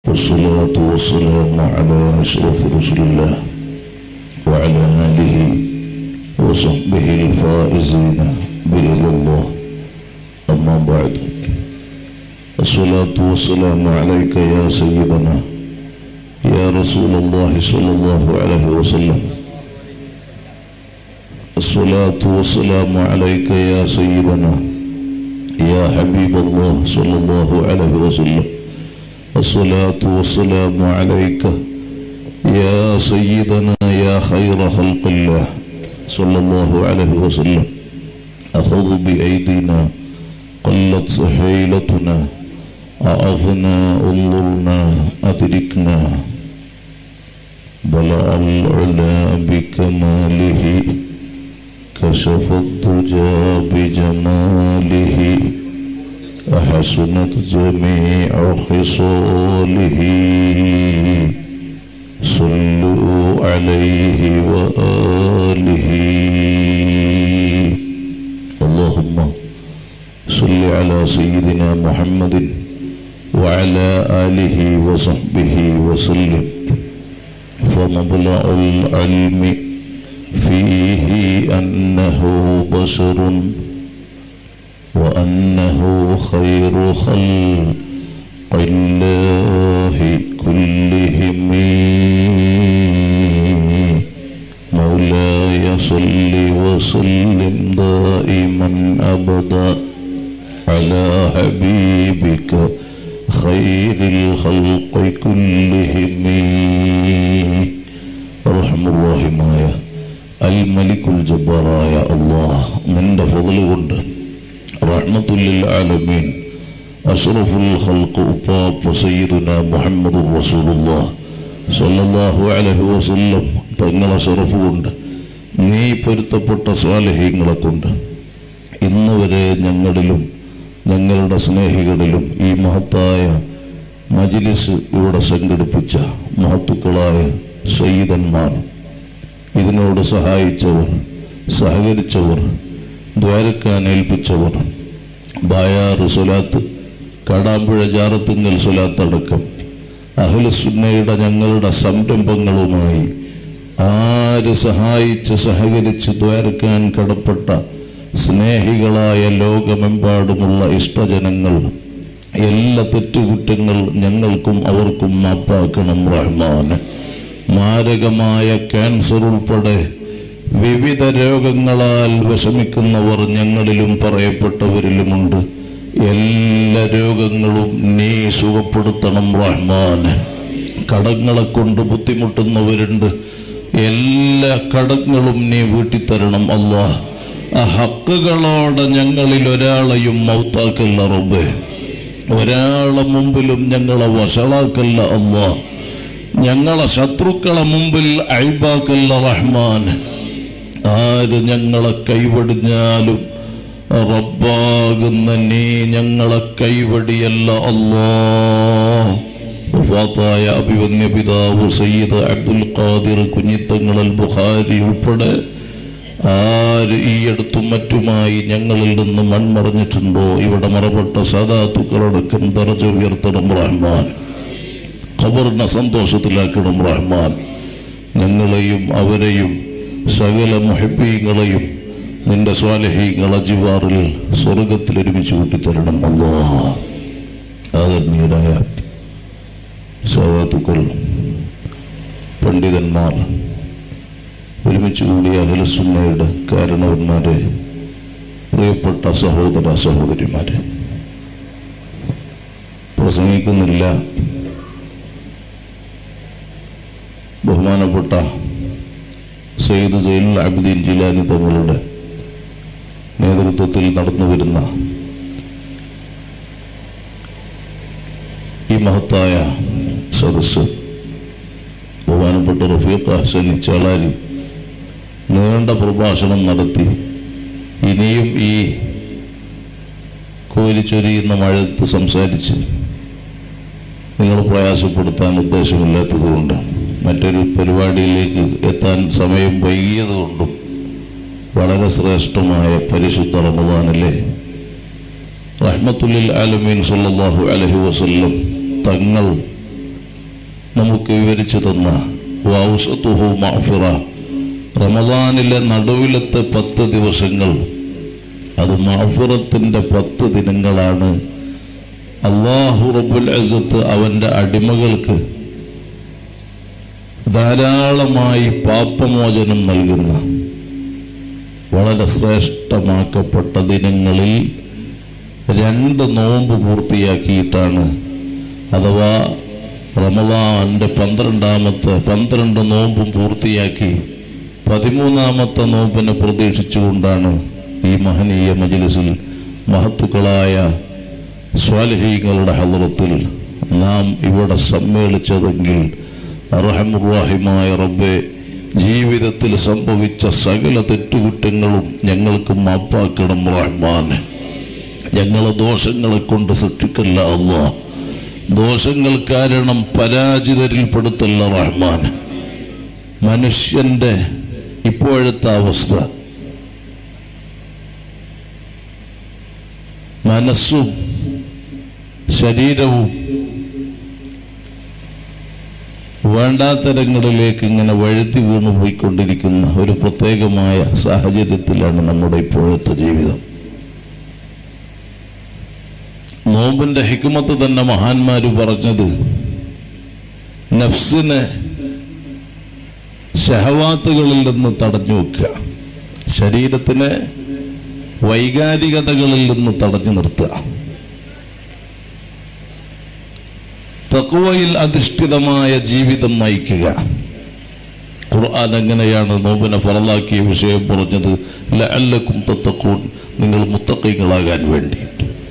والصلاة والسلام على أشرف رسل الله وعلى آله وصحبه الفائزين برضا الله. أما بعد، الصلاة والسلام عليك يا سيدنا يا رسول الله صلى الله عليه وسلم. الصلاة والسلام عليك يا سيدنا يا حبيب الله صلى الله عليه وسلم. الصلاة والسلام عليك يا سيدنا يا خير خلق الله صلى الله عليه وسلم. أخذ بأيدينا قلت حيلتنا، أعظنا انظرنا أدركنا، بلع العلا بكماله، كشف الدجى بجماله، أحسنت جميع خصاله، صلوا عليه وآله. اللهم صل على سيدنا محمد وعلى آله وصحبه وسلم. فمبلغ العلم فيه أنه بشر وأنه خير خلق الله كلهم. مولاي صل وسلم دائما أبدا على حبيبك خير الخلق كلهم. رحم الراحماയ അൽമലിക്കുൽ ജബ്ബാറായ അല്ലാഹ്, നിന്റെ ഫضل കൊണ്ട് റഹ്മത്തുൽ ലിൽ ആലമീൻ അഷ്റഫുൽ ഖൽഖ് ഉപ്പാപ്പ സയ്യിദുനാ മുഹമ്മദുർ റസൂലുള്ളാഹ് സ്വല്ലല്ലാഹു അലൈഹി വസല്ലം തങ്ങളെ ശറഫ് കൊണ്ട്, നീ പൊരുത്തപ്പെട്ട സ്വാലിഹീങ്ങളെ കൊണ്ട് ഇന്ന് വരെ ഞങ്ങളിലും ഞങ്ങളുടെ സ്നേഹികളിലും ഈ മഹത്തായ മജ്ലിസ് ഇവിടെ സംഘടിപ്പിച്ച മഹത്തുക്കളായ സയ്യിദന്മാർ, ഇതിനോട് സഹായിച്ചവർ, സഹകരിച്ചവർ, ദ്വാരക്കാൻ ഏൽപ്പിച്ചവർ, ബായാറ് സ്വലാത്ത്, കാടാമ്പുഴ ജാറത്തുങ്കൽ സ്വലാത്ത് അടക്കം അഹ്ലുസുന്നയുടെ ഞങ്ങളുടെ സംരംഭങ്ങളുമായി ആര് സഹായിച്ച് സഹകരിച്ച് ദ്വാരക്കാൻ കടപ്പെട്ട സ്നേഹികളായ ലോകമെമ്പാടുമുള്ള ഇഷ്ടജനങ്ങൾ, എല്ലാ തെറ്റുകുറ്റങ്ങൾ ഞങ്ങൾക്കും അവർക്കും മാപ്പാക്കണം റഹ്മാൻ. മാരകമായ ക്യാൻസർ ഉൾപ്പെടെ വിവിധ രോഗങ്ങളാൽ വിഷമിക്കുന്നവർ ഞങ്ങളിലും പറയപ്പെട്ടവരിലുമുണ്ട്. എല്ലാ രോഗങ്ങളും നീ സുഖപ്പെടുത്തണം റഹ്മാൻ. കടങ്ങളെ കൊണ്ട് ബുദ്ധിമുട്ടുന്നവരുണ്ട്, എല്ലാ കടങ്ങളും നീ വീട്ടിത്തരണം അല്ലാഹ്. ആ ഹക്കുകളോടെ ഞങ്ങളിൽ ഒരാളെയും മൗത്താക്കല്ല റബ്ബേ, ഒരാളെ മുമ്പിലും ഞങ്ങളെ വഷളാക്കല്ല അല്ലാഹ്. ഞങ്ങളെ ശത്രുക്കളെ മുമ്പിൽ അയ്ബാക്കല്ല റഹ്മാൻ. ആര് ഞങ്ങളെ കൈവടിഞ്ഞാലും റബ്ബാകുന്ന നീ ഞങ്ങളെ കൈവടിയല്ല അല്ലാഹ്. വഫാത്തായ അഭിവന്യ പിതാവ് സയ്യിദ് അബ്ദുൽ ഖാദിർ കുഞ്ഞിത്തങ്ങൾ അൽ ബുഖാരി ഉൾപ്പെടെ ആര് ഈ അടുത്തും മറ്റുമായി ഞങ്ങളിൽ നിന്ന് മൺമറഞ്ഞിട്ടുണ്ടോ, ഇവിടെ മറപ്പെട്ട സാദാത്തുക്കളടക്കം ദറജ ഉയർത്തണം റഹ്മാൻ. ഖബറിനെ സന്തോഷത്തിലാക്കണം റഹ്മാൻ. ഞങ്ങളെയും അവരെയും സകല മുഹബ്ബീങ്ങളെയും നിന്റെ സ്വാലിഹീങ്ങളെ ജിവാറിൽ സ്വർഗത്തിൽ ഒരുമിച്ച് കൂട്ടിത്തരണം അല്ലാഹ്. ആദരണീയരായ സാദാത്തുക്കൾ, പണ്ഡിതന്മാർ, ഒരുമിച്ച് കൂടിയ അഹ്ലുസുന്നയുടെ കാരണവന്മാരെ, പ്രിയപ്പെട്ട സഹോദര സഹോദരിമാരെ, പ്രസംഗിക്കുന്നില്ല. ബഹുമാനപ്പെട്ട സയ്യിദ് സൈനുൽ ആബിദീൻ ജിലാനി തങ്ങളുടെ നേതൃത്വത്തിൽ നടന്നു വരുന്ന ഈ മഹത്തായ സദസ്സ് ബഹുമാനപ്പെട്ട റഫീഖ് ഹസനി ചാളാരി നീണ്ട പ്രഭാഷണം നടത്തി ഇനിയും ഈ കോരിച്ചൊരിയുന്ന മഴയത്ത് സംസാരിച്ച് നിങ്ങൾ പ്രയാസപ്പെടുത്താൻ ഉദ്ദേശമില്ലാത്തതുകൊണ്ട് മറ്റൊരു പരിപാടിയിലേക്ക് എത്താൻ സമയം വൈകിയതുകൊണ്ടും വളരെ ശ്രേഷ്ഠമായ പരിശുദ്ധ റമദാനിലെ റഹ്മത്തുൽ ലിൽ ആലമീൻ സല്ലല്ലാഹു അലൈഹി വസല്ലം തങ്ങൾ നമുക്ക് വിവരിച്ചു തന്ന വൗസതുഹു മഗ്ഫിറ, റമദാനിലെ നടുവിലത്തെ 10 ദിവസങ്ങൾ അത് മഗ്ഫിറത്തിൻ്റെ 10 ദിനങ്ങളാണ്. അല്ലാഹു റബ്ബുൽ ഇസ്സത്ത് അവൻ്റെ അടിമകൾക്ക് ധാരാളമായി പാപമോചനം നൽകുന്ന വളരെ ശ്രേഷ്ഠമാക്കപ്പെട്ട ദിനങ്ങളിൽ 2 നോമ്പ് പൂർത്തിയാക്കിയിട്ടാണ്, അഥവാ റമദാൻ്റെ 12 നോമ്പും പൂർത്തിയാക്കി 13ാമത്തെ നോമ്പിനെ പ്രതീക്ഷിച്ചുകൊണ്ടാണ് ഈ മഹനീയ മജ്ലിസിൽ മഹത്തുക്കളായ സ്വാലിഹീങ്ങളുടെ ഹദ്റത്തിൽ നാം ഇവിടെ സമ്മേളിച്ചതെങ്കിൽ അർഹമുർ-റഹീമായ റബ്ബേ, ജീവിതത്തിൽ സംഭവിച്ച സകല തെറ്റുകുറ്റങ്ങളും ഞങ്ങൾക്ക് മാപ്പാക്കണം റഹ്മാനെ. ഞങ്ങളെ ദോഷങ്ങളെ കൊണ്ട് സൃഷ്ടിക്കല്ല അല്ലാഹ്, ദോഷങ്ങൾ കാരണം പരാജിതരിൽപ്പെടുത്തല്ല റഹ്മാനെ. മനുഷ്യൻ്റെ ഇപ്പോഴത്തെ അവസ്ഥ, മനസ്സും ശരീരവും വേണ്ടാത്തരങ്ങളിലേക്ക് ഇങ്ങനെ വഴുതി വീണു പോയിക്കൊണ്ടിരിക്കുന്ന ഒരു പ്രത്യേകമായ സാഹചര്യത്തിലാണ് നമ്മുടെ ഇപ്പോഴത്തെ ജീവിതം. നോമ്പിന്റെ ഹിക്മത്ത് തന്നെ മഹാന്മാര് പറഞ്ഞത്, നഫ്സിനെ ശഹവാത്തുകളിൽ നിന്ന് തടഞ്ഞു വെക്കുക, ശരീരത്തിനെ വൈകാരികതകളിൽ നിന്ന് തടഞ്ഞു നിർത്തുക, തഖ്വയിൽ അധിഷ്ഠിതമായ ജീവിതം നയിക്കുക. ഖുർആൻ അങ്ങനെയാണ് നോമ്പിനെ ഫറളാക്കിയ വിഷയം പറഞ്ഞത്, ലഅല്ലക്കും തത്തഖൂൻ, നിങ്ങൾ മുത്തഖീങ്ങളാകാൻ വേണ്ടി.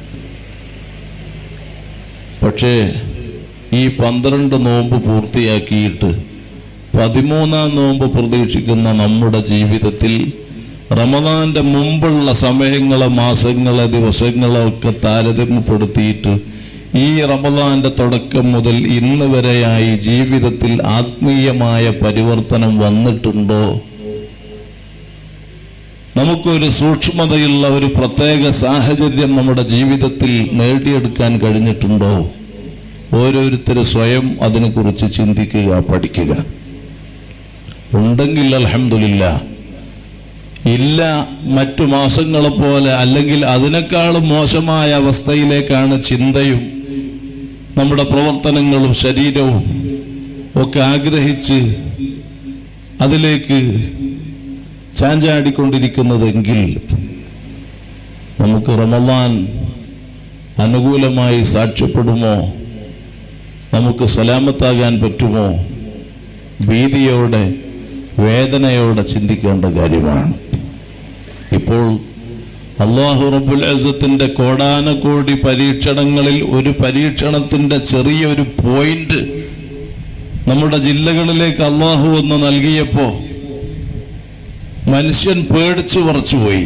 പക്ഷേ ഈ 12 നോമ്പ് പൂർത്തിയാക്കിയിട്ട് 13ാം നോമ്പ് പ്രതീക്ഷിക്കുന്ന നമ്മുടെ ജീവിതത്തിൽ റമദാന്റെ മുമ്പുള്ള സമയങ്ങളെ, മാസങ്ങളെ, ദിവസങ്ങളെ ഒക്കെ താരതമ്യപ്പെടുത്തിയിട്ട് ഈ റമദാന്റെ തുടക്കം മുതൽ ഇന്ന് വരെയായി ജീവിതത്തിൽ ആത്മീയമായ പരിവർത്തനം വന്നിട്ടുണ്ടോ? നമുക്കൊരു സൂക്ഷ്മതയുള്ള ഒരു പ്രത്യേക സാഹചര്യം നമ്മുടെ ജീവിതത്തിൽ നേടിയെടുക്കാൻ കഴിഞ്ഞിട്ടുണ്ടോ? ഓരോരുത്തരും സ്വയം അതിനെക്കുറിച്ച് ചിന്തിക്കുക, പഠിക്കുക. ഉണ്ടെങ്കിൽ അൽഹംദുലില്ലാഹ്, ഇല്ല മറ്റു മാസങ്ങളെ പോലെ അല്ലെങ്കിൽ അതിനേക്കാളും മോശമായ അവസ്ഥയിലേക്കാണ് ചിന്തയും നമ്മുടെ പ്രവർത്തനങ്ങളും ശരീരവും ഒക്കെ ആഗ്രഹിച്ച് അതിലേക്ക് ചാഞ്ചാടിക്കൊണ്ടിരിക്കുന്നതെങ്കിൽ നമുക്ക് റമദാൻ അനുകൂലമായി സാക്ഷ്യപ്പെടുമോ? നമുക്ക് സലാമത്താകാൻ പറ്റുമോ? ഭീതിയോടെ, വേദനയോടെ ചിന്തിക്കേണ്ട കാര്യമാണ്. ഇപ്പോൾ അല്ലാഹു റബ്ബുൽ ഇസ്സത്തിന്റെ കോടാനകോടി പരീക്ഷണങ്ങളിൽ ഒരു പരീക്ഷണത്തിന്റെ ചെറിയൊരു പോയിന്റ് നമ്മുടെ ജില്ലകളിലേക്ക് അല്ലാഹു ഒന്ന് നൽകിയപ്പോ മനുഷ്യൻ പേടിച്ചു വിറച്ചുപോയി.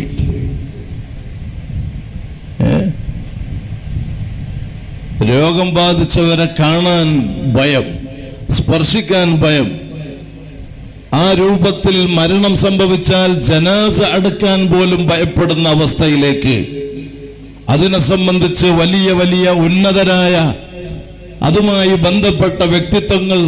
രോഗം ബാധിച്ചവരെ കാണാൻ ഭയം, സ്പർശിക്കാൻ ഭയം, ആ രൂപത്തിൽ മരണം സംഭവിച്ചാൽ ജനാസ അടക്കാൻ പോലും ഭയപ്പെടുന്ന അവസ്ഥയിലേക്ക്, അതിനെ സംബന്ധിച്ച് വലിയ വലിയ ഉന്നതരായ അതുമായി ബന്ധപ്പെട്ട വ്യക്തിത്വങ്ങൾ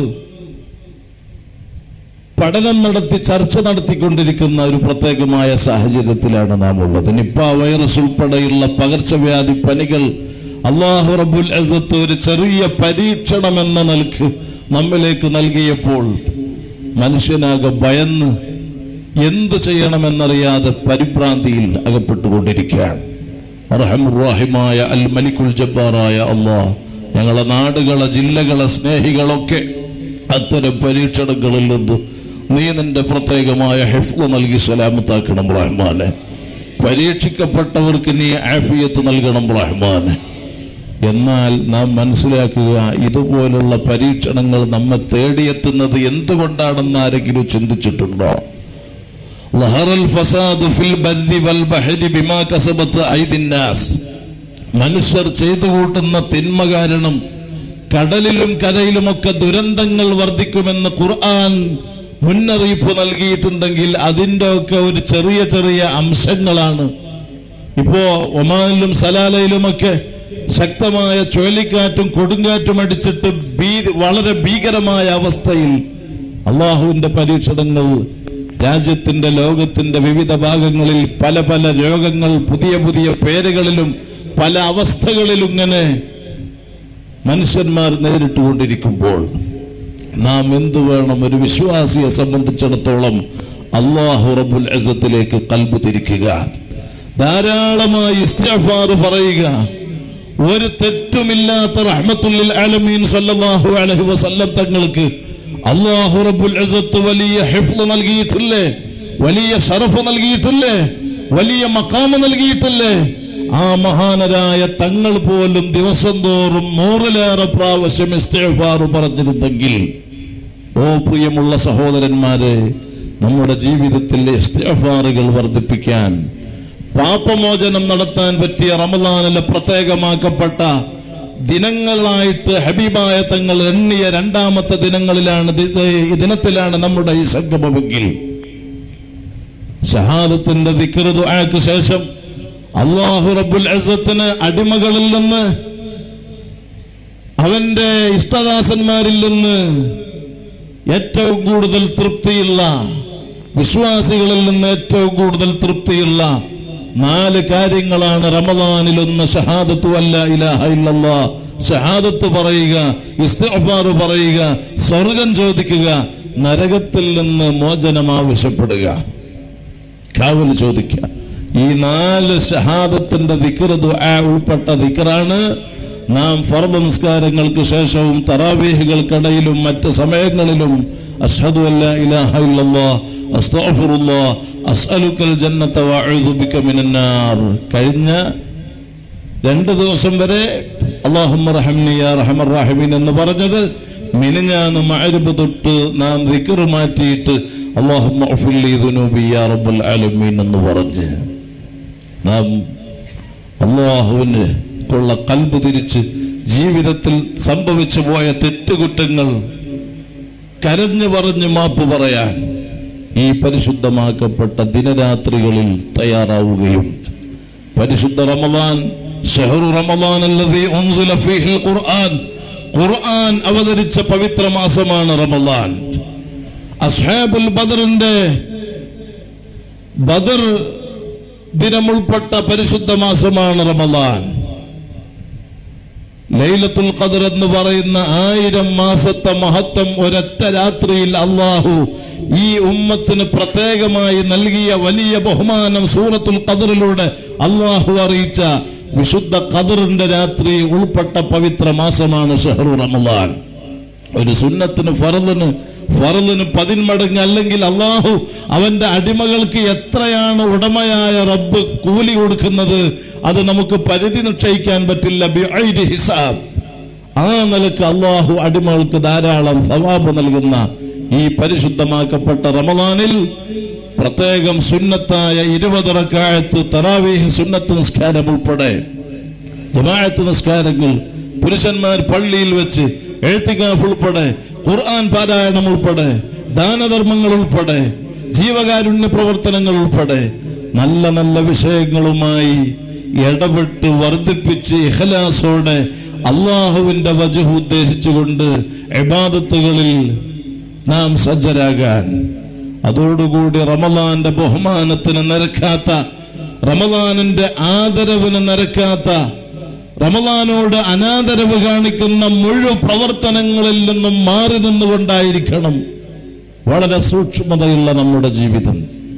പഠനം നടത്തി ചർച്ച നടത്തിക്കൊണ്ടിരിക്കുന്ന ഒരു പ്രത്യേകമായ സാഹചര്യത്തിലാണ് നാം ഉള്ളത്. നിപ്പ വൈറസ് ഉൾപ്പെടെയുള്ള പകർച്ചവ്യാധി പനികൾ അല്ലാഹു റബ്ബുൽ ഇസ്സത്ത് ഒരു ചെറിയ പരീക്ഷണം എന്ന നിലക്ക് നമ്മിലേക്ക് നൽകിയപ്പോൾ മനുഷ്യനാകെ ഭയന്ന് എന്തു ചെയ്യണമെന്നറിയാതെ പരിഭ്രാന്തിയിൽ അകപ്പെട്ടുകൊണ്ടിരിക്കുകയാണ്. അർഹമുർ-റഹീമായ അൽ മലിക്കുൽ ജബ്ബാറായ അല്ലാഹ് ഞങ്ങളെ നാടുകളെ, ജില്ലകളെ, സ്നേഹികളൊക്കെ അത്തരം പരീക്ഷണങ്ങളിൽ നിന്ന് നീ നിന്റെ പ്രത്യേകമായ ഹിഫ്ള് നൽകി സലാമത്താക്കണം റഹ്മാനെ. പരീക്ഷിക്കപ്പെട്ടവർക്ക് നീ ആഫിയത്ത് നൽകണം റഹ്മാനെ. എന്നാൽ നാം മനസ്സിലാക്കുക, ഇതുപോലുള്ള പരീക്ഷണങ്ങൾ നമ്മെ തേടിയെത്തുന്നത് എന്തുകൊണ്ടാണെന്ന് ആരെങ്കിലും ചിന്തിച്ചിട്ടുണ്ടോ? ലഹറൽ ഫസാദു ഫിൽ ബർരി വൽ ബഹരി ബിമാ കസബത് ഐദിൻ നാസ്, മനുഷ്യർ ചെയ്തു കൂട്ടുന്ന തിന്മ കാരണം കടലിലും കരയിലുമൊക്കെ ദുരന്തങ്ങൾ വർദ്ധിക്കുമെന്ന് ഖുർആൻ മുന്നറിയിപ്പ് നൽകിയിട്ടുണ്ടെങ്കിൽ അതിൻ്റെ ഒക്കെ ഒരു ചെറിയ ചെറിയ അംശങ്ങളാണ് ഇപ്പോ ഒമാനിലും സലാലയിലുമൊക്കെ ശക്തമായ ചുഴലിക്കാറ്റും കൊടുങ്കാറ്റും അടിച്ചിട്ട് വളരെ ഭീകരമായ അവസ്ഥയിൽ അള്ളാഹുവിന്റെ പരീക്ഷണങ്ങൾ രാജ്യത്തിന്റെ ലോകത്തിന്റെ വിവിധ ഭാഗങ്ങളിൽ പല പല രോഗങ്ങൾ പുതിയ പുതിയ പേരുകളിലും പല അവസ്ഥകളിലും ഇങ്ങനെ മനുഷ്യന്മാർ നേരിട്ടുകൊണ്ടിരിക്കുമ്പോൾ നാം എന്തു വേണം? ഒരു വിശ്വാസിയെ സംബന്ധിച്ചിടത്തോളം അല്ലാഹു റബ്ബുൽ ഇസ്സത്തിലേക്ക് ഖൽബ് തിരിക്കുക, ധാരാളമായി ഇസ്തിഗ്ഫാർ പറയുക. ഒരു തെറ്റുമില്ലാത്ത റഹ്മത്തുൽ ലിൽ ആലമീൻ സല്ലല്ലാഹു അലൈഹി വസല്ലം തങ്ങൾക്ക് അല്ലാഹു റബ്ബുൽ ഇസ്സത്ത് വലിയ ഹിഫ്ള് നൽകിയിട്ടില്ലേ, വലിയ ശറഫ് നൽകിയിട്ടില്ലേ, വലിയ മഖാം നൽകിയിട്ടില്ലേ? ആ മഹാനരായ തങ്ങൾ പോലും ദിവസം തോറും 100-ലേറെ പ്രാവശ്യം ഇസ്തിഗ്ഫാർ പറഞ്ഞിരുന്നെങ്കിൽ, ഓ പ്രിയമുള്ള സഹോദരന്മാരെ, നമ്മുടെ ജീവിതത്തിൽ ഇസ്തിഗ്ഫാറുകൾ വർദ്ധിപ്പിക്കാൻ, പാപമോചനം നടത്താൻ പറ്റിയ റമളാനിലെ പ്രത്യേകമാക്കപ്പെട്ട ദിനങ്ങളായിട്ട് ഹബീബായ തങ്ങൾ എണ്ണിയ 2-ാമത്തെ ദിനത്തിലാണ് നമ്മുടെ ഈ സംഗമമെങ്കിൽ, ഷഹാദത്തിന്റെ ദിക്ർ ദുആക്ക് ശേഷം അല്ലാഹു റബ്ബുൽ ഇസ്സത്തിന് അടിമകളിൽ നിന്ന്, അവന്റെ ഇഷ്ടദാസന്മാരിൽ നിന്ന് ഏറ്റവും കൂടുതൽ തൃപ്തിയുള്ള, വിശ്വാസികളിൽ നിന്ന് ഏറ്റവും കൂടുതൽ തൃപ്തിയുള്ള 4 കാര്യങ്ങളാണ് റമളാനിൽ. ഒന്ന് ഷഹാദത്തു അല്ലാ ഇലാഹ ഇല്ലല്ലാഹ്, ഷഹാദത്ത് പറയുക, ഇസ്തിഗ്ഫാർ പറയുക, സ്വർഗം ചോദിക്കുക, നരകത്തിൽ നിന്ന് മോചനം ആവശ്യപ്പെടുക, കാവൽ ചോദിക്കുക. ഈ 4 ഷഹാദത്തിന്റെ ദിക്ർ ദുആ ഉൾപ്പെട്ട ദിക്റാണ് നാം ഫർദ് നിസ്കാരങ്ങൾക്ക് ശേഷവും തറാവീഹുകൾക്കിടയിലും മറ്റ് സമയങ്ങളിലും അഷ്ഹദു അല്ലാ ഇലാഹ ഇല്ലല്ലാഹ് അസ്തഗ്ഫിറുല്ലാഹ് അസ്അലുക്കൽ ജന്നത വഅഊദു ബിക മിനന്നാർ കഴിഞ്ഞ 2 ദിവസം വരെ അല്ലാഹുമ്മ റഹംനി യാ റഹമർ റഹീമീൻ എന്ന് പറഞ്ഞത് മിനിഞ്ഞാന്ന് മഅരിബ് തൊട്ട് നാം ദിക്ർ മാറ്റിയിട്ട് അല്ലാഹുമ്മ ഉഫിർ ലി ദുനൂബി യാ റബ്ബൽ ആലമീൻ എന്ന് പറഞ്ഞ് നാം അല്ലാഹുവിനെ ക്കുള്ള ഖൽബ് തിരിച്ച് ജീവിതത്തിൽ സംഭവിച്ചു പോയ തെറ്റുകുറ്റങ്ങൾ കരഞ്ഞു പറഞ്ഞ് മാപ്പ് പറയാൻ ഈ പരിശുദ്ധമാക്കപ്പെട്ട ദിനരാത്രികളിൽ തയ്യാറാവുകയും, പരിശുദ്ധ റമളാൻ ശഹ്റു റമളാൻ അല്ലദീ ഉൻസില ഫീഹിൽ ഖുർആൻ, ഖുർആൻ അവതരിച്ച പവിത്ര മാസമാണ് റമളാൻ. അസ്ഹാബുൽ ബദറിന്റെ ബദർ ദിനം ഉൾപ്പെട്ട പരിശുദ്ധ മാസമാണ് റമളാൻ. ലൈലത്തുൽ ഖദ്ർ എന്ന് പറയുന്ന 1000 മാസത്തെ മഹത്വം ഒരൊറ്റ രാത്രിയിൽ അല്ലാഹു ഈ ഉമ്മത്തിന് പ്രത്യേകമായി നൽകിയ വലിയ ബഹുമാനം സൂറത്തുൽ ഖദ്റിലൂടെ അല്ലാഹു അറിയിച്ച വിശുദ്ധ ഖദ്റിന്റെ രാത്രി ഉൾപ്പെട്ട പവിത്ര മാസമാണ് ഷഹ്റു റമളാൻ. ഒരു സുന്നത്തിന് ഫർളിന് 10 മടങ്ങ്, അല്ലെങ്കിൽ അല്ലാഹു അവന്റെ അടിമകൾക്ക് എത്രയാണ് ഉടമയായ റബ്ബ് കൂലി കൊടുക്കുന്നത് അത് നമുക്ക് പരിധി നിശ്ചയിക്കാൻ പറ്റില്ല. ബിഐരി ഹിസാബ്. ആ നിലക്ക് അല്ലാഹു അടിമകൾക്ക് ധാരാളം സവാബ് നൽകുന്ന ഈ പരിശുദ്ധമാക്കപ്പെട്ട റമളാനിൽ പ്രത്യേകം സുന്നത്തായ 20 റക്അത്ത് തറാവീഹ് സുന്നത്ത് നിസ്കാരം ഉൾപ്പെടെ ജമാഅത്ത് നിസ്കാരങ്ങൾ, പുരുഷന്മാർ പള്ളിയിൽ വെച്ച് എഴുത്തിക്കാഫ് ഉൾപ്പെടെ, ഖുർആൻ പാരായണം ഉൾപ്പെടെ, ദാനധർമ്മങ്ങൾ ഉൾപ്പെടെ, ജീവകാരുണ്യ പ്രവർത്തനങ്ങൾ ഉൾപ്പെടെ നല്ല നല്ല വിഷയങ്ങളുമായി ഇടപെട്ട് വർദ്ധിപ്പിച്ച് ഇഖ്ലാസോടെ അല്ലാഹുവിന്റെ വജ്ഹ് ഉദ്ദേശിച്ചുകൊണ്ട് ഇബാദത്തുകളിൽ നാം സജ്ജരാകാൻ, അതോടുകൂടി റമളാന്റെ ബഹുമാനത്തിന് നിരക്കാത്ത, റമളാനിന്റെ ആദരവിന് നിരക്കാത്ത, റമളാനോട് അനാദരവ് കാണിക്കുന്ന മുഴുവൻ പ്രവർത്തനങ്ങളിൽ നിന്നും മാറി നിന്നുകൊണ്ടായിരിക്കണം വളരെ സൂക്ഷ്മതയുള്ള നമ്മുടെ ജീവിതം.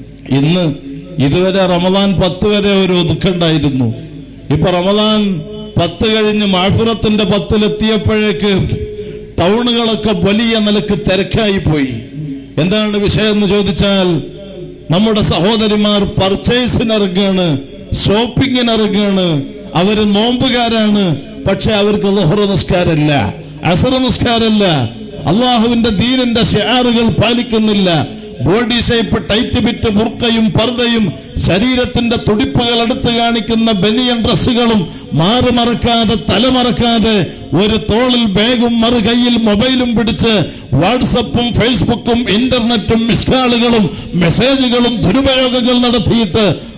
ഇതുവരെ റമളാൻ 10 വരെ ഒരു ഒതുക്കുണ്ടായിരുന്നു. ഇപ്പൊ റമളാൻ 10 കഴിഞ്ഞ് മഅ്ഫിറത്തിന്റെ 10-ലെത്തിയപ്പോഴേക്ക് ടൗണുകളൊക്കെ വലിയ നിലക്ക് തിരക്കായി പോയി. എന്താണ് വിഷയം എന്ന് ചോദിച്ചാൽ, നമ്മുടെ സഹോദരിമാർ പർച്ചേസിനിറങ്ങാണ്, ഷോപ്പിങ്ങിനിറങ്ങാണ്. അവര് നോമ്പുകാരാണ്, പക്ഷെ അവർക്ക് ളുഹ്ർ നിസ്കാരമില്ല, അസ്ർ നിസ്കാരമില്ല, അള്ളാഹുവിന്റെ ദീനിന്റെ ശിആറുകൾ പാലിക്കുന്നില്ല. ബോഡി ഷേപ്പ്, ടൈറ്റ് ബിറ്റ്, ബുർക്കയും പർദയും, ശരീരത്തിന്റെ തുടിപ്പുകൾ എടുത്തു കാണിക്കുന്ന ബനിയൻ ഡ്രസ്സുകളും മാറുമറക്കാതെ തലമറക്കാതെ ഒരു തോളിൽ ബാഗും മറു കയ്യിൽ മൊബൈലും പിടിച്ച് വാട്സപ്പും ഫേസ്ബുക്കും ഇന്റർനെറ്റും മിസ്കാളുകളും മെസ്സേജുകളും ദുരുപയോഗങ്ങൾ നടത്തിയിട്ട്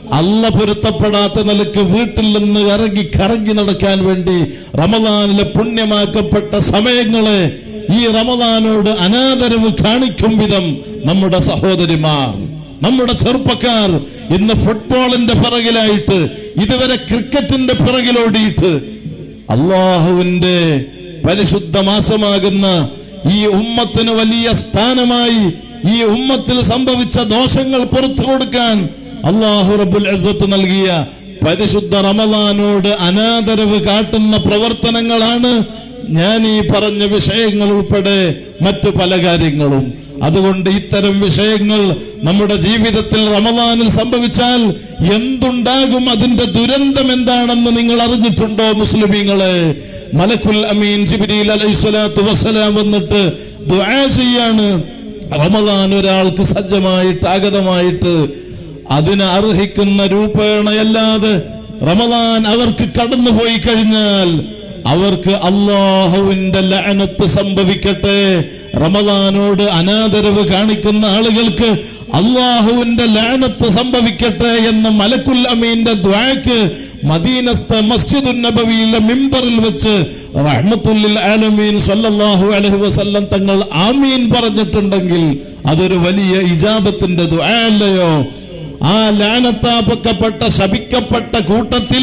അല്ല പൊരുത്തപ്പെടാത്ത നിലക്ക് വീട്ടിൽ നിന്ന് കറങ്ങി നടക്കാൻ വേണ്ടി റമദാനിലെ പുണ്യമാക്കപ്പെട്ട സമയങ്ങളെ ഈ റമദാനോട് അനാദരവ് കാണിക്കും വിധം നമ്മുടെ സഹോദരിമാർ, നമ്മുടെ ചെറുപ്പക്കാർ ഇന്ന് ഫുട്ബോളിന്റെ പിറകിലായിട്ട്, ഇതുവരെ ക്രിക്കറ്റിന്റെ പിറകിലോടിയിട്ട് അള്ളാഹുവിന്റെ പരിശുദ്ധ മാസമാകുന്ന ഈ ഉമ്മത്തിന് വലിയ സ്ഥാനമായി ഈ ഉമ്മത്തിൽ സംഭവിച്ച ദോഷങ്ങൾ പുറത്തു കൊടുക്കാൻ അല്ലാഹു റബ്ബുൽ ഇസ്സത്ത് നൽകിയ പരിശുദ്ധ റമദാനോട് അനാദരവ് കാട്ടുന്ന പ്രവർത്തനങ്ങളാണ് ഞാൻ ഈ പറഞ്ഞ വിഷയങ്ങൾ ഉൾപ്പെടെ മറ്റു പല കാര്യങ്ങളും. അതുകൊണ്ട് ഇത്തരം വിഷയങ്ങൾ നമ്മുടെ ജീവിതത്തിൽ റമദാനിൽ സംഭവിച്ചാൽ എന്തുണ്ടാകും, അതിന്റെ ദുരന്തം എന്താണെന്ന് നിങ്ങൾ അറിഞ്ഞിട്ടുണ്ടോ മുസ്ലിമീങ്ങളെ? മലക്കുൽ അമീൻ ജിബ്രീൽ അലൈഹിസ്സലാത്തു വസ്സലാം വന്നിട്ട് ദുആ ചെയ്യാണ്, റമദാൻ ഒരാൾക്ക് സജ്ജമായിട്ട് ആഗതമായിട്ട് അതിന് അർഹിക്കുന്ന രൂപേണയല്ലാതെ റമദാൻ അവർക്ക് കടന്നുപോയി കഴിഞ്ഞാൽ അവർക്ക് അല്ലാഹുവിന്റെ ലഅനത്ത് സംഭവിക്കട്ടെ, റമദാനോട് അനാദരവ് കാണിക്കുന്ന ആളുകൾക്ക് അല്ലാഹുവിന്റെ ലഅനത്ത് സംഭവിക്കട്ടെ എന്ന് മലക്കുൽ അമീന്റെ ദുആക്ക് മദീനത്തെ മസ്ജിദുൻ നബവിയിലെ മിമ്പറിൽ വെച്ച് റഹ്മത്തുൽ ലിൽ ആലമീൻ സല്ലല്ലാഹു അലൈഹി വസല്ലം തങ്ങൾ ആമീൻ പറഞ്ഞിട്ടുണ്ടെങ്കിൽ അതൊരു വലിയ ഇജാബത്തിന്റെ ദുആ അല്ലയോ? ആ ലഅനത്താക്കപ്പെട്ട ശപിക്കപ്പെട്ട കൂട്ടത്തിൽ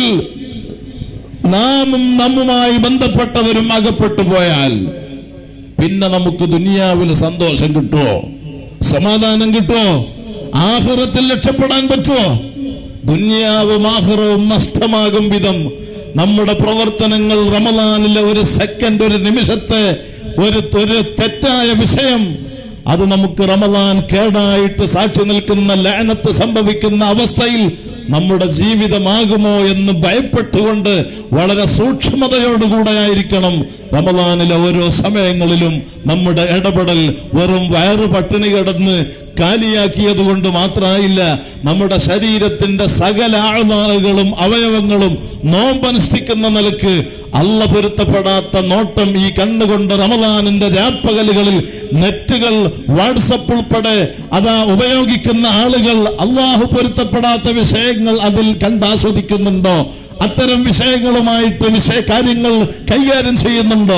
നാമും നമ്മുമായി ബന്ധപ്പെട്ടവരും അകപ്പെട്ടു പോയാൽ പിന്നെ നമുക്ക് ദുനിയാവിൽ സന്തോഷം കിട്ടുമോ? സമാധാനം കിട്ടുമോ? ആഖിറത്തിൽ രക്ഷപ്പെടാൻ പറ്റുമോ? ദുനിയാവും ആഖിറവും നഷ്ടമാകും വിധം നമ്മുടെ പ്രവർത്തനങ്ങൾ റമദാനിലെ ഒരു സെക്കൻഡ്, ഒരു നിമിഷത്തെ ഒരു തെറ്റായ വിഷയം അത് നമുക്ക് റമദാൻ കേടായിട്ട് സാക്ഷി നിൽക്കുന്ന ലഅനത്ത് സംഭവിക്കുന്ന അവസ്ഥയിൽ നമ്മുടെ ജീവിതമാകുമോ എന്ന് ഭയപ്പെട്ടുകൊണ്ട് വളരെ സൂക്ഷ്മതയോടുകൂടെ ആയിരിക്കണം റമദാനിലെ ഓരോ സമയങ്ങളിലും നമ്മുടെ ഇടപെടൽ. വെറും വയറ് പട്ടിണി കിടന്ന് കാലിയാക്കിയത് കൊണ്ട് മാത്രമായില്ല, നമ്മുടെ ശരീരത്തിന്റെ സകല ആഴ്നാളുകളും അവയവങ്ങളും നോമ്പനുഷ്ഠിക്കുന്ന നിലക്ക് അല്ല പൊരുത്തപ്പെടാത്ത നോട്ടം ഈ കണ്ണുകൊണ്ട് റമദാനിന്റെ രാപ്പകലുകളിൽ നെറ്റുകൾ, വാട്സപ്പ് ഉൾപ്പെടെ അതാ ഉപയോഗിക്കുന്ന ആളുകൾ അള്ളാഹു പൊരുത്തപ്പെടാത്ത വിഷയങ്ങൾ അതിൽ കണ്ടാസ്വദിക്കുന്നുണ്ടോ? അത്തരം വിഷയങ്ങളുമായിട്ട് കാര്യങ്ങൾ കൈകാര്യം ചെയ്യുന്നുണ്ടോ?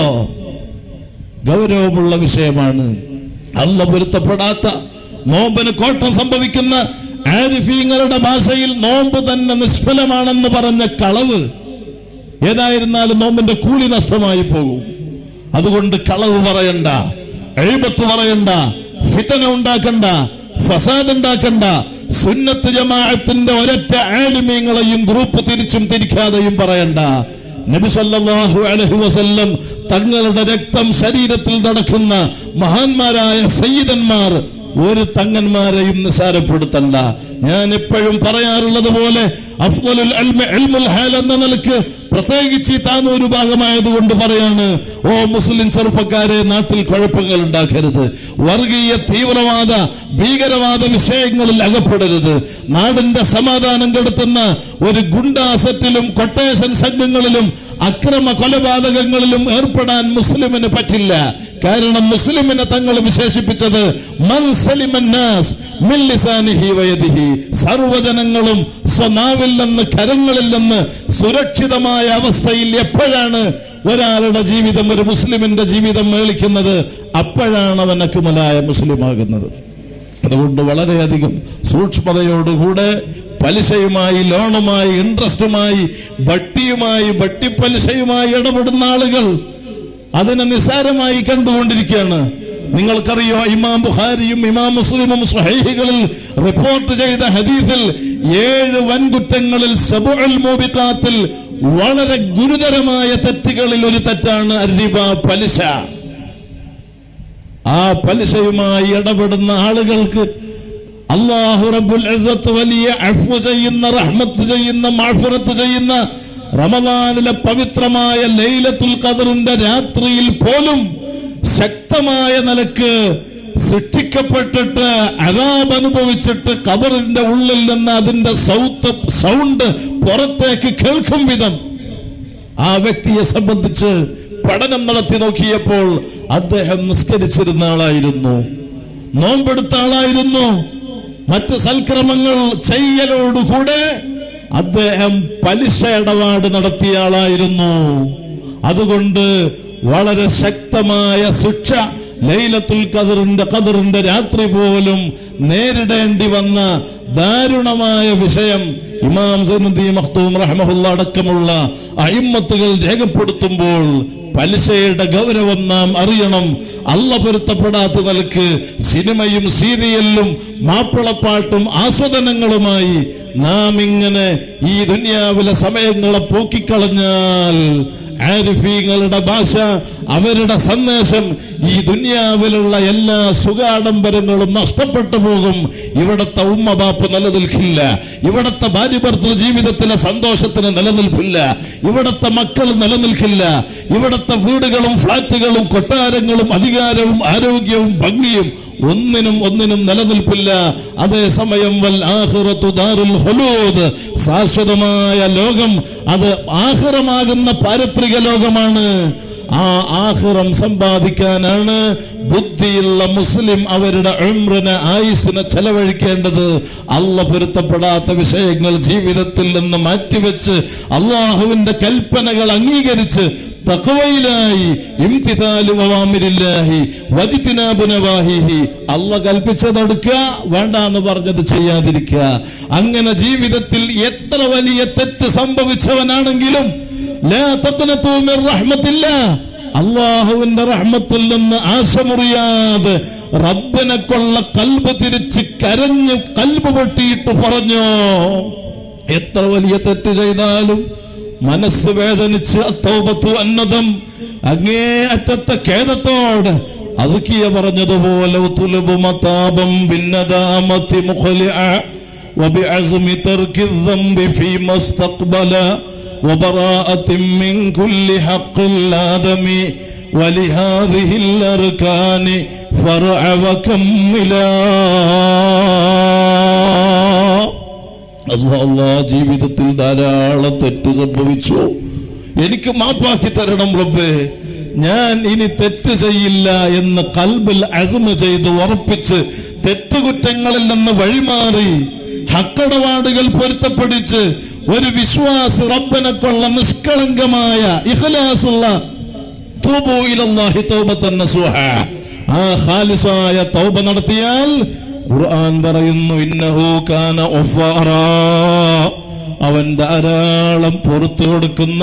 ഗൗരവമുള്ള വിഷയമാണ്. അല്ല പൊരുത്തപ്പെടാത്ത നോമ്പിന് കോട്ടം സംഭവിക്കുന്ന ആരിഫീങ്ങളുടെ ഭാഷയിൽ നോമ്പ് തന്നെ നിഷ്ഫലമാണെന്ന് പറഞ്ഞ കളവ്. ഏതായിരുന്നാലും നോമ്പിന്റെ കൂലി നഷ്ടമായി പോകും. അതുകൊണ്ട് കളവ് പറയണ്ട, എഴുപത്ത് പറയണ്ട, ഫിതന ഉണ്ടാക്കണ്ട, ഫസാദ് ഉണ്ടാക്കണ്ട. സുന്നത്ത് ജമാഅത്തിന്റെ ഒരൊറ്റ ആലിമീങ്ങളെയും ഗ്രൂപ്പ് തിരിച്ചും തിരിക്കാതെയും പറയണ്ട. നബി സല്ലല്ലാഹു അലൈഹി വസല്ലം തങ്ങളുടെ രക്തം ശരീരത്തിൽ നടക്കുന്ന മഹാന്മാരായ സയ്യിദന്മാർ ഒരു തങ്ങന്മാരെയും നിസാരപ്പെടുത്തണ്ട. ഞാൻ എപ്പോഴും പറയാറുള്ളത് പോലെ അഫ്ളലുൽ ഇൽമി ഇൽമുൽ ഹാൽ എന്ന നിലക്ക് പ്രത്യേകിച്ച് ഈ താനൂർ ഭാഗമായതുകൊണ്ട് പറയാണ്, ഓ മുസ്ലിം ചെറുപ്പക്കാരെ, നാട്ടിൽ കുഴപ്പങ്ങൾ ഉണ്ടാക്കരുത്, വർഗീയ തീവ്രവാദ ഭീകരവാദ വിഷയങ്ങളിൽ അകപ്പെടരുത്, നാടിന്റെ സമാധാനം കെടുത്തുന്ന ഒരു ഗുണ്ടാസെറ്റിലും കൊട്ടേഷൻ സംഘങ്ങളിലും അക്രമ കൊലപാതകങ്ങളിലും ഏർപ്പെടാൻ മുസ്ലിമിന് പറ്റില്ല. കാരണം മുസ്ലിമിനെ തങ്ങൾ വിശേഷിപ്പിച്ചത് മൻ സലിമൻ നാസ് മിൻ ലിസാനിഹി വയദിഹി, സർവ്വജനങ്ങളും സ്വനാവിൽ നിന്ന് കരങ്ങളിൽ നിന്ന് സുരക്ഷിതമായ അവസ്ഥയിൽ എപ്പോഴാണ് ഒരാളുടെ ജീവിതം, ഒരു മുസ്ലിമിന്റെ ജീവിതം മേളിക്കുന്നത്, അപ്പോഴാണ് അവൻ അക്മലായ മുസ്ലിമാകുന്നത്. അതുകൊണ്ട് വളരെയധികം സൂക്ഷ്മതയോടുകൂടെ പലിശയുമായി, ലോണുമായി, ഇൻട്രസ്റ്റുമായി, ബട്ടിയുമായി, ബട്ടിപ്പലിശയുമായി ഇടപെടുന്ന ആളുകൾ അതിനെ നിസാരമായി കണ്ടുകൊണ്ടിരിക്കുകയാണ്. നിങ്ങൾക്കറിയോ, ഇമാം ബുഖാരിയും ഇമാം മുസ്ലിമും സ്വഹീഹുകളിൽ റിപ്പോർട്ട് ചെയ്ത ഹദീസിൽ 7 വൻകുറ്റങ്ങളിൽ സബഉൽ മൂബിഖാത്തിൽ വളരെ ഗുരുതരമായ തെറ്റുകളിൽ ഒരു തെറ്റാണ് അർരിബ, പലിശ. ആ പലിശയുമായി ഇടപെടുന്ന ആളുകൾക്ക് അല്ലാഹു റബ്ബുൽ ഇസ്സത്ത് വലിയ അഫ്വ ചെയ്യുന്ന, റഹ്മത്ത് ചെയ്യുന്ന, മഅ്ഫിറത്ത് ചെയ്യുന്ന റമദാനിലെ പവിത്രമായ ലൈലത്തുൽ ഖദറിന്റെ രാത്രിയിൽ പോലും ശക്തമായ നിലക്ക് സൃഷ്ടിക്കപ്പെട്ടിട്ട് അദാബ് അനുഭവിച്ചിട്ട് ഖബറിന്റെ ഉള്ളിൽ നിന്ന് അതിന്റെ സൗണ്ട് പുറത്തേക്ക് കേൾക്കും വിധം ആ വ്യക്തിയെ സംബന്ധിച്ച് പഠനം നടത്തി നോക്കിയപ്പോൾ അദ്ദേഹം നിസ്കരിച്ചിരുന്ന ആളായിരുന്നു, നോമ്പെടുത്ത ആളായിരുന്നു. മറ്റു സൽക്രമങ്ങൾ ചെയ്യലോടുകൂടെ അദ്ദേഹം പലിശ ഇടപാട് നടത്തിയ ആളായിരുന്നു. അതുകൊണ്ട് വളരെ ശക്തമായ ശിക്ഷ ലൈലത്തുൽ ഖദറിന്റെ രാത്രി പോലും നേരിടേണ്ടി വന്ന ദാരുണമായ വിഷയം ഇമാം സൈനുദ്ദീൻ മഖ്ദൂം റഹ്മഹുല്ലാഹ് അടക്കമുള്ള അയിമ്മത്തുകൾ രേഖപ്പെടുത്തുമ്പോൾ പലിശയുടെ ഗൗരവം നാം അറിയണം. അല്ലാഹ് പൊരുത്തപ്പെടാത്ത നിലക്ക് സിനിമയും സീരിയലും മാപ്പിളപ്പാട്ടും ആസ്വാദനങ്ങളുമായി നാം ഇങ്ങനെ ഈ ദുനിയാവിലെ സമയങ്ങളെ പോക്കിക്കളഞ്ഞാൽ ആരിഫീങ്ങളുടെ ഭാഷ, അവരുടെ സന്ദേശം, ഈ ദുനിയാവിലുള്ള എല്ലാ സുഖാഡംബരങ്ങളും നഷ്ടപ്പെട്ടു പോകും. ഇവിടത്തെ ഉമ്മ ബാപ്പ് നിലനിൽക്കില്ല, ഇവിടത്തെ ഭാര്യ ഭർത്തൃ ജീവിതത്തിലെ സന്തോഷത്തിന് നിലനിൽപ്പില്ല, ഇവിടത്തെ മക്കൾ നിലനിൽക്കില്ല, ഇവിടത്തെ വീടുകളും ഫ്ലാറ്റുകളും കൊട്ടാരങ്ങളും അധികാരവും ആരോഗ്യവും ഭംഗിയും ഒന്നിനും നിലനിൽപ്പില്ല. അതേസമയം വൽ ആഖിറതു ദാറുൽ ഖുലൂദ്, ശാശ്വതമായ ലോകം, അത് ആഖിറമാകുന്ന പാരത്രിക ലോകമാണ്. ആ ആഖിറം സമ്പാദിക്കാനാണ് ബുദ്ധിയുള്ള മുസ്ലിം അവരുടെ ഉംറിനെ, ആയുസ്സിനെ ചെലവഴിക്കേണ്ടത്. അല്ലാഹ് പൊരുത്തപ്പെടാത്ത വിഷയങ്ങൾ ജീവിതത്തിൽ നിന്ന് മാറ്റിവെച്ച് അള്ളാഹുവിന്റെ കൽപ്പനകൾ അംഗീകരിച്ച് തഖ്വയിലായി ഇംതിസാലു അവ്വാമിരില്ലാഹി വജ്തിനാബു നവാഹിഹി, അല്ലാഹ് കൽപ്പിച്ചതെടുക്കുക, വേണ്ടാന്ന് പറഞ്ഞത് ചെയ്യാതിരിക്കുക. അങ്ങനെ ജീവിതത്തിൽ എത്ര വലിയ തെറ്റ് സംഭവിച്ചവനാണെങ്കിലും ലാ തഖ്നതു മിർ റഹ്മത്തില്ലാഹ്, അല്ലാഹുവിന്റെ റഹ്മത്തിൽ നിന്ന് ആശമുറിയാതെ റബ്ബിനെ കൊള്ള കൽബ് തിരിച്ച് കരഞ്ഞ് കൽബ് പൊട്ടിയിട്ട് പറഞ്ഞു. എത്ര വലിയ തെറ്റ് ചെയ്താലും മനസ്സ് വേദനിച്ച് തൗബത്തു അന്നദം, അങ്ങേ അറ്റത്തെ ഖേദത്തോട് അതുക്കിയ പറഞ്ഞതുപോലെ ഉതുലബു മതാബം ബിന്നദാമതി മുഖലിഅ വബിഅസ്മി തർക്കി ദംബി ഫീമ ഇസ്തഖ്ബല വബറാഅത്തിൻ മിൻ കുല്ലി ഹഖ്ഖിൽ ആദമി വലിഹാദിഹിൽ അർകാനി ഫർഅ വകമ്മിലാ. അല്ലാഹ് ജീവിതത്തിൽ ധാരാളം തെറ്റ് സംഭവിച്ചു, എനിക്ക് മാപ്പാക്കി തരണം റബ്ബേ, ഞാൻ ഇനി തെറ്റ് ചെയ്യില്ല എന്ന് കൽബിൽ അസ്മ ചെയ്ത് ഉറപ്പിച്ച് തെറ്റുകുറ്റങ്ങളിൽ നിന്ന് വഴിമാറി ഹക്കടപാടുകൾ പൊരുത്തപ്പെടിച്ച് ഒരു വിശ്വാസി റബ്ബനെ കൊള്ള നിഷ്കളങ്കമായ ഇഖ്ലാസുള്ള തൂബു ഇലല്ലാഹി തൗബതൻ നസൂഹ, ആ ഖാലിസായ തൗബ നടത്തിയാൽ ഖുർആൻ പറയുന്നു ഇന്നഹു കാന ഗഫാറാ, അവൻ ധാരാളം പുറത്തു കൊടുക്കുന്ന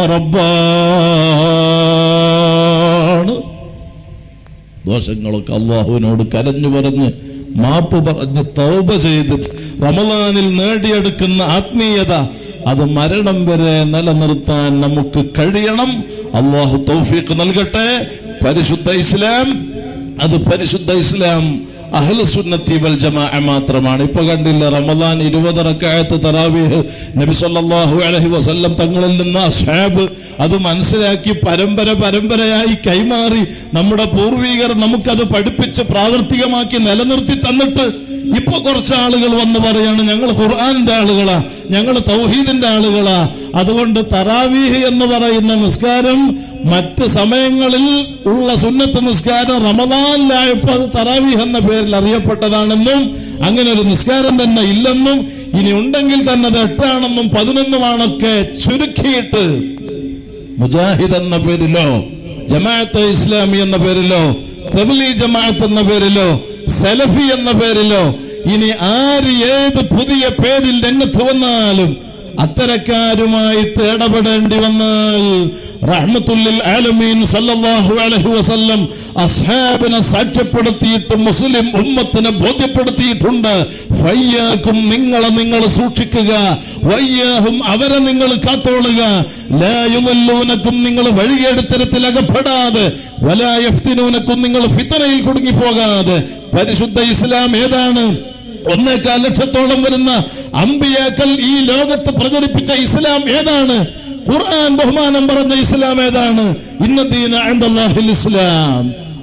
റബ്ബാണ്. ദോഷങ്ങളൊക്കെ അള്ളാഹുവിനോട് കരഞ്ഞു പറഞ്ഞ് മാപ്പ് പറഞ്ഞ് തൗബ ചെയ്ത് റമളാനിൽ നേടിയെടുക്കുന്ന ആത്മീയത അത് മരണം വരെ നിലനിർത്താൻ നമുക്ക് കഴിയണം. അള്ളാഹു തൗഫീഖ് നൽകട്ടെ. പരിശുദ്ധ ഇസ്ലാം, അത് പരിശുദ്ധ ഇസ്ലാം അഹ്ലുസുന്നത്തി വൽ ജമാഅ മാത്രമാണ്. ഇപ്പൊ കണ്ടില്ല, റമളാൻ 20 റക്അത്ത് തറാവീഹ് നബി സല്ലല്ലാഹു അലൈഹി വസല്ലം തങ്ങളിൽ നിന്ന് അസ്ഹാബ് അത് മനസ്സിലാക്കി പരമ്പരയായി കൈമാറി നമ്മുടെ പൂർവികർ നമുക്കത് പഠിപ്പിച്ച് പ്രാവർത്തികമാക്കി നിലനിർത്തി തന്നിട്ട് ഇപ്പൊ കുറച്ച് ആളുകൾ വന്ന് പറയാണ് ഞങ്ങൾ ഖുർആന്റെ ആളുകളാ, ഞങ്ങൾ തൗഹീദിന്റെ ആളുകളാ, അതുകൊണ്ട് തറാവീഹ് എന്ന് പറയുന്ന നിസ്കാരം മറ്റ് സമയങ്ങളിൽ ഉള്ള സുന്നത്ത് നിസ്കാരം റമളാനിലായപ്പോൾ അത് തറാവീഹ് എന്ന പേരിൽ അറിയപ്പെട്ടതാണെന്നും അങ്ങനെ ഒരു നിസ്കാരം തന്നെ ഇല്ലെന്നും ഇനി ഉണ്ടെങ്കിൽ തന്നെ അത് 8 ആണെന്നും 11 ആണൊക്കെ ചുരുക്കിയിട്ട് മുജാഹിദ് എന്ന പേരിലോ ജമാഅത്തെ ഇസ്ലാമി എന്ന പേരിലോ തബ്ലീഗ് ജമാഅത്ത് എന്ന പേരിലോ സലഫി എന്ന പേരിലോ ഇനി ആര് ഏത് പുതിയ പേരിൽ രംഗത്ത് വന്നാലും അത്തരക്കാരുമായിട്ട് ഇടപെടേണ്ടി വന്നാൽ റഹ്മത്തുല്ലിൽ ആലമീൻ സല്ലല്ലാഹു അലൈഹി വസല്ലം അസ്ഹാബിനെ സാക്ഷ്യപ്പെടുത്തിയിട്ട് മുസ്ലിം ഉമ്മത്തിനെ ബോധ്യപ്പെടുത്തിയിട്ടുണ്ട്. ഫയ്യാക്കും, നിങ്ങൾ സൂക്ഷിക്കുക, വയ്യാഹും, അവരെ നിങ്ങൾ കാത്തോളുക, ലാ യുദല്ലൂനക്കും, നിങ്ങൾ വഴികേടുത്തരത്തിൽ അകപ്പെടാതെ, വലാ യഫ്തിനൂനക്കും, നിങ്ങൾ ഫിത്നയിൽ കുടുങ്ങിപ്പോകാതെ. പരിശുദ്ധ ഇസ്ലാം ഏതാണ്? 1.25 ലക്ഷത്തോളം വരുന്ന അമ്പിയാക്കൾ ഈ ലോകത്ത് പ്രചരിപ്പിച്ച ഇസ്ലാം ഏതാണ്? ഖുർആൻ ബഹുമാനം പറഞ്ഞ ഇസ്ലാം ഏതാണ്? ഇന്നദീന ഇൻദല്ലാഹിൽ ഇസ്ലാം.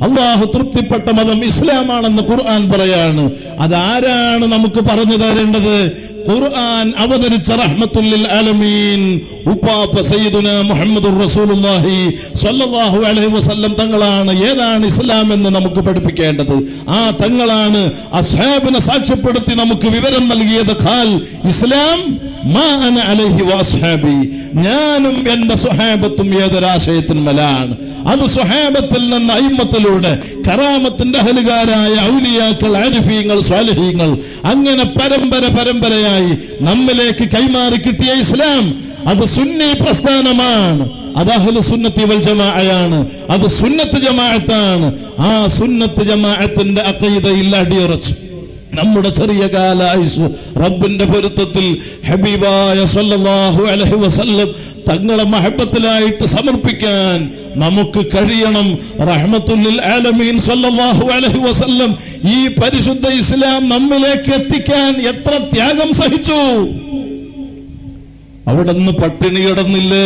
അള്ളാഹു തൃപ്തിപ്പെട്ട മതം ഇസ്ലാമാണെന്ന് ഖുർആൻ പറയാണ്. അതാരാണ് നമുക്ക് പറഞ്ഞു തരേണ്ടത്? ഖുർആൻ അവതരിച്ച റഹ്മത്തുൽ ലിൽ ആലമീൻ ഉപ്പാപ്പ സയ്യിദുനാ മുഹമ്മദുർ റസൂലുള്ളാഹി സ്വല്ലല്ലാഹു അലൈഹി വസല്ലം തങ്ങളാണ് ഏതാണ് ഇസ്ലാം എന്ന് നമുക്ക് പഠിപ്പിക്കേണ്ടത്. ആ തങ്ങളാണ് അസ്ഹാബിനെ സാക്ഷ്യപ്പെടുത്തി നമുക്ക് വിവരം നൽകിയത്. ഖാൽ ഇസ്ലാം മാ അന അലൈഹി വഅസ്ഹാബി, ഞാനും എന്റെ സ്വഹാബത്തും ഏതൊരാശയത്തിന്മേലാണ്. അത് സ്വഹാബത്തിൽ നിന്ന് അയിമ്മത്തിലൂടെ കറാമത്തിന്റെ അഹലുകാരായ ഔലിയാക്കൾ, ആരിഫീങ്ങൾ, സ്വാലിഹീങ്ങൾ അങ്ങനെ പരമ്പരയായി നമ്മിലേക്ക് കൈമാറി കിട്ടിയ ഇസ്ലാം അത് സുന്നി പ്രസ്ഥാനമാണ്. അത് അഹ്ലു സുന്നത്തി വൽ ജമാഅയാണ്. അത് സുന്നത്ത് ജമാഅത്താണ്. ആ സുന്നത്ത് ജമാഅത്തിന്റെ അഖീദയിൽ അടിയുറച്ച് നമ്മുടെ ചെറിയ കാല ആയുസ് റബ്ബിന്റെ പൊരുത്തത്തിൽ ഹബീബായ സല്ലല്ലാഹു അലൈഹി വസല്ലം തങ്ങളെ മഹബത്തിലായിട്ട് സമർപ്പിക്കാൻ നമുക്ക് കഴിയണം. റഹ്മത്തുൽ ലിൽ ആലമീൻ സല്ലല്ലാഹു അലൈഹി വസല്ലം ഈ പരിശുദ്ധ ഇസ്ലാം നമ്മിലേക്ക് എത്തിക്കാൻ എത്ര ത്യാഗം സഹിച്ചു. അവിടുന്ന് പട്ടിണി കിടന്നില്ലേ,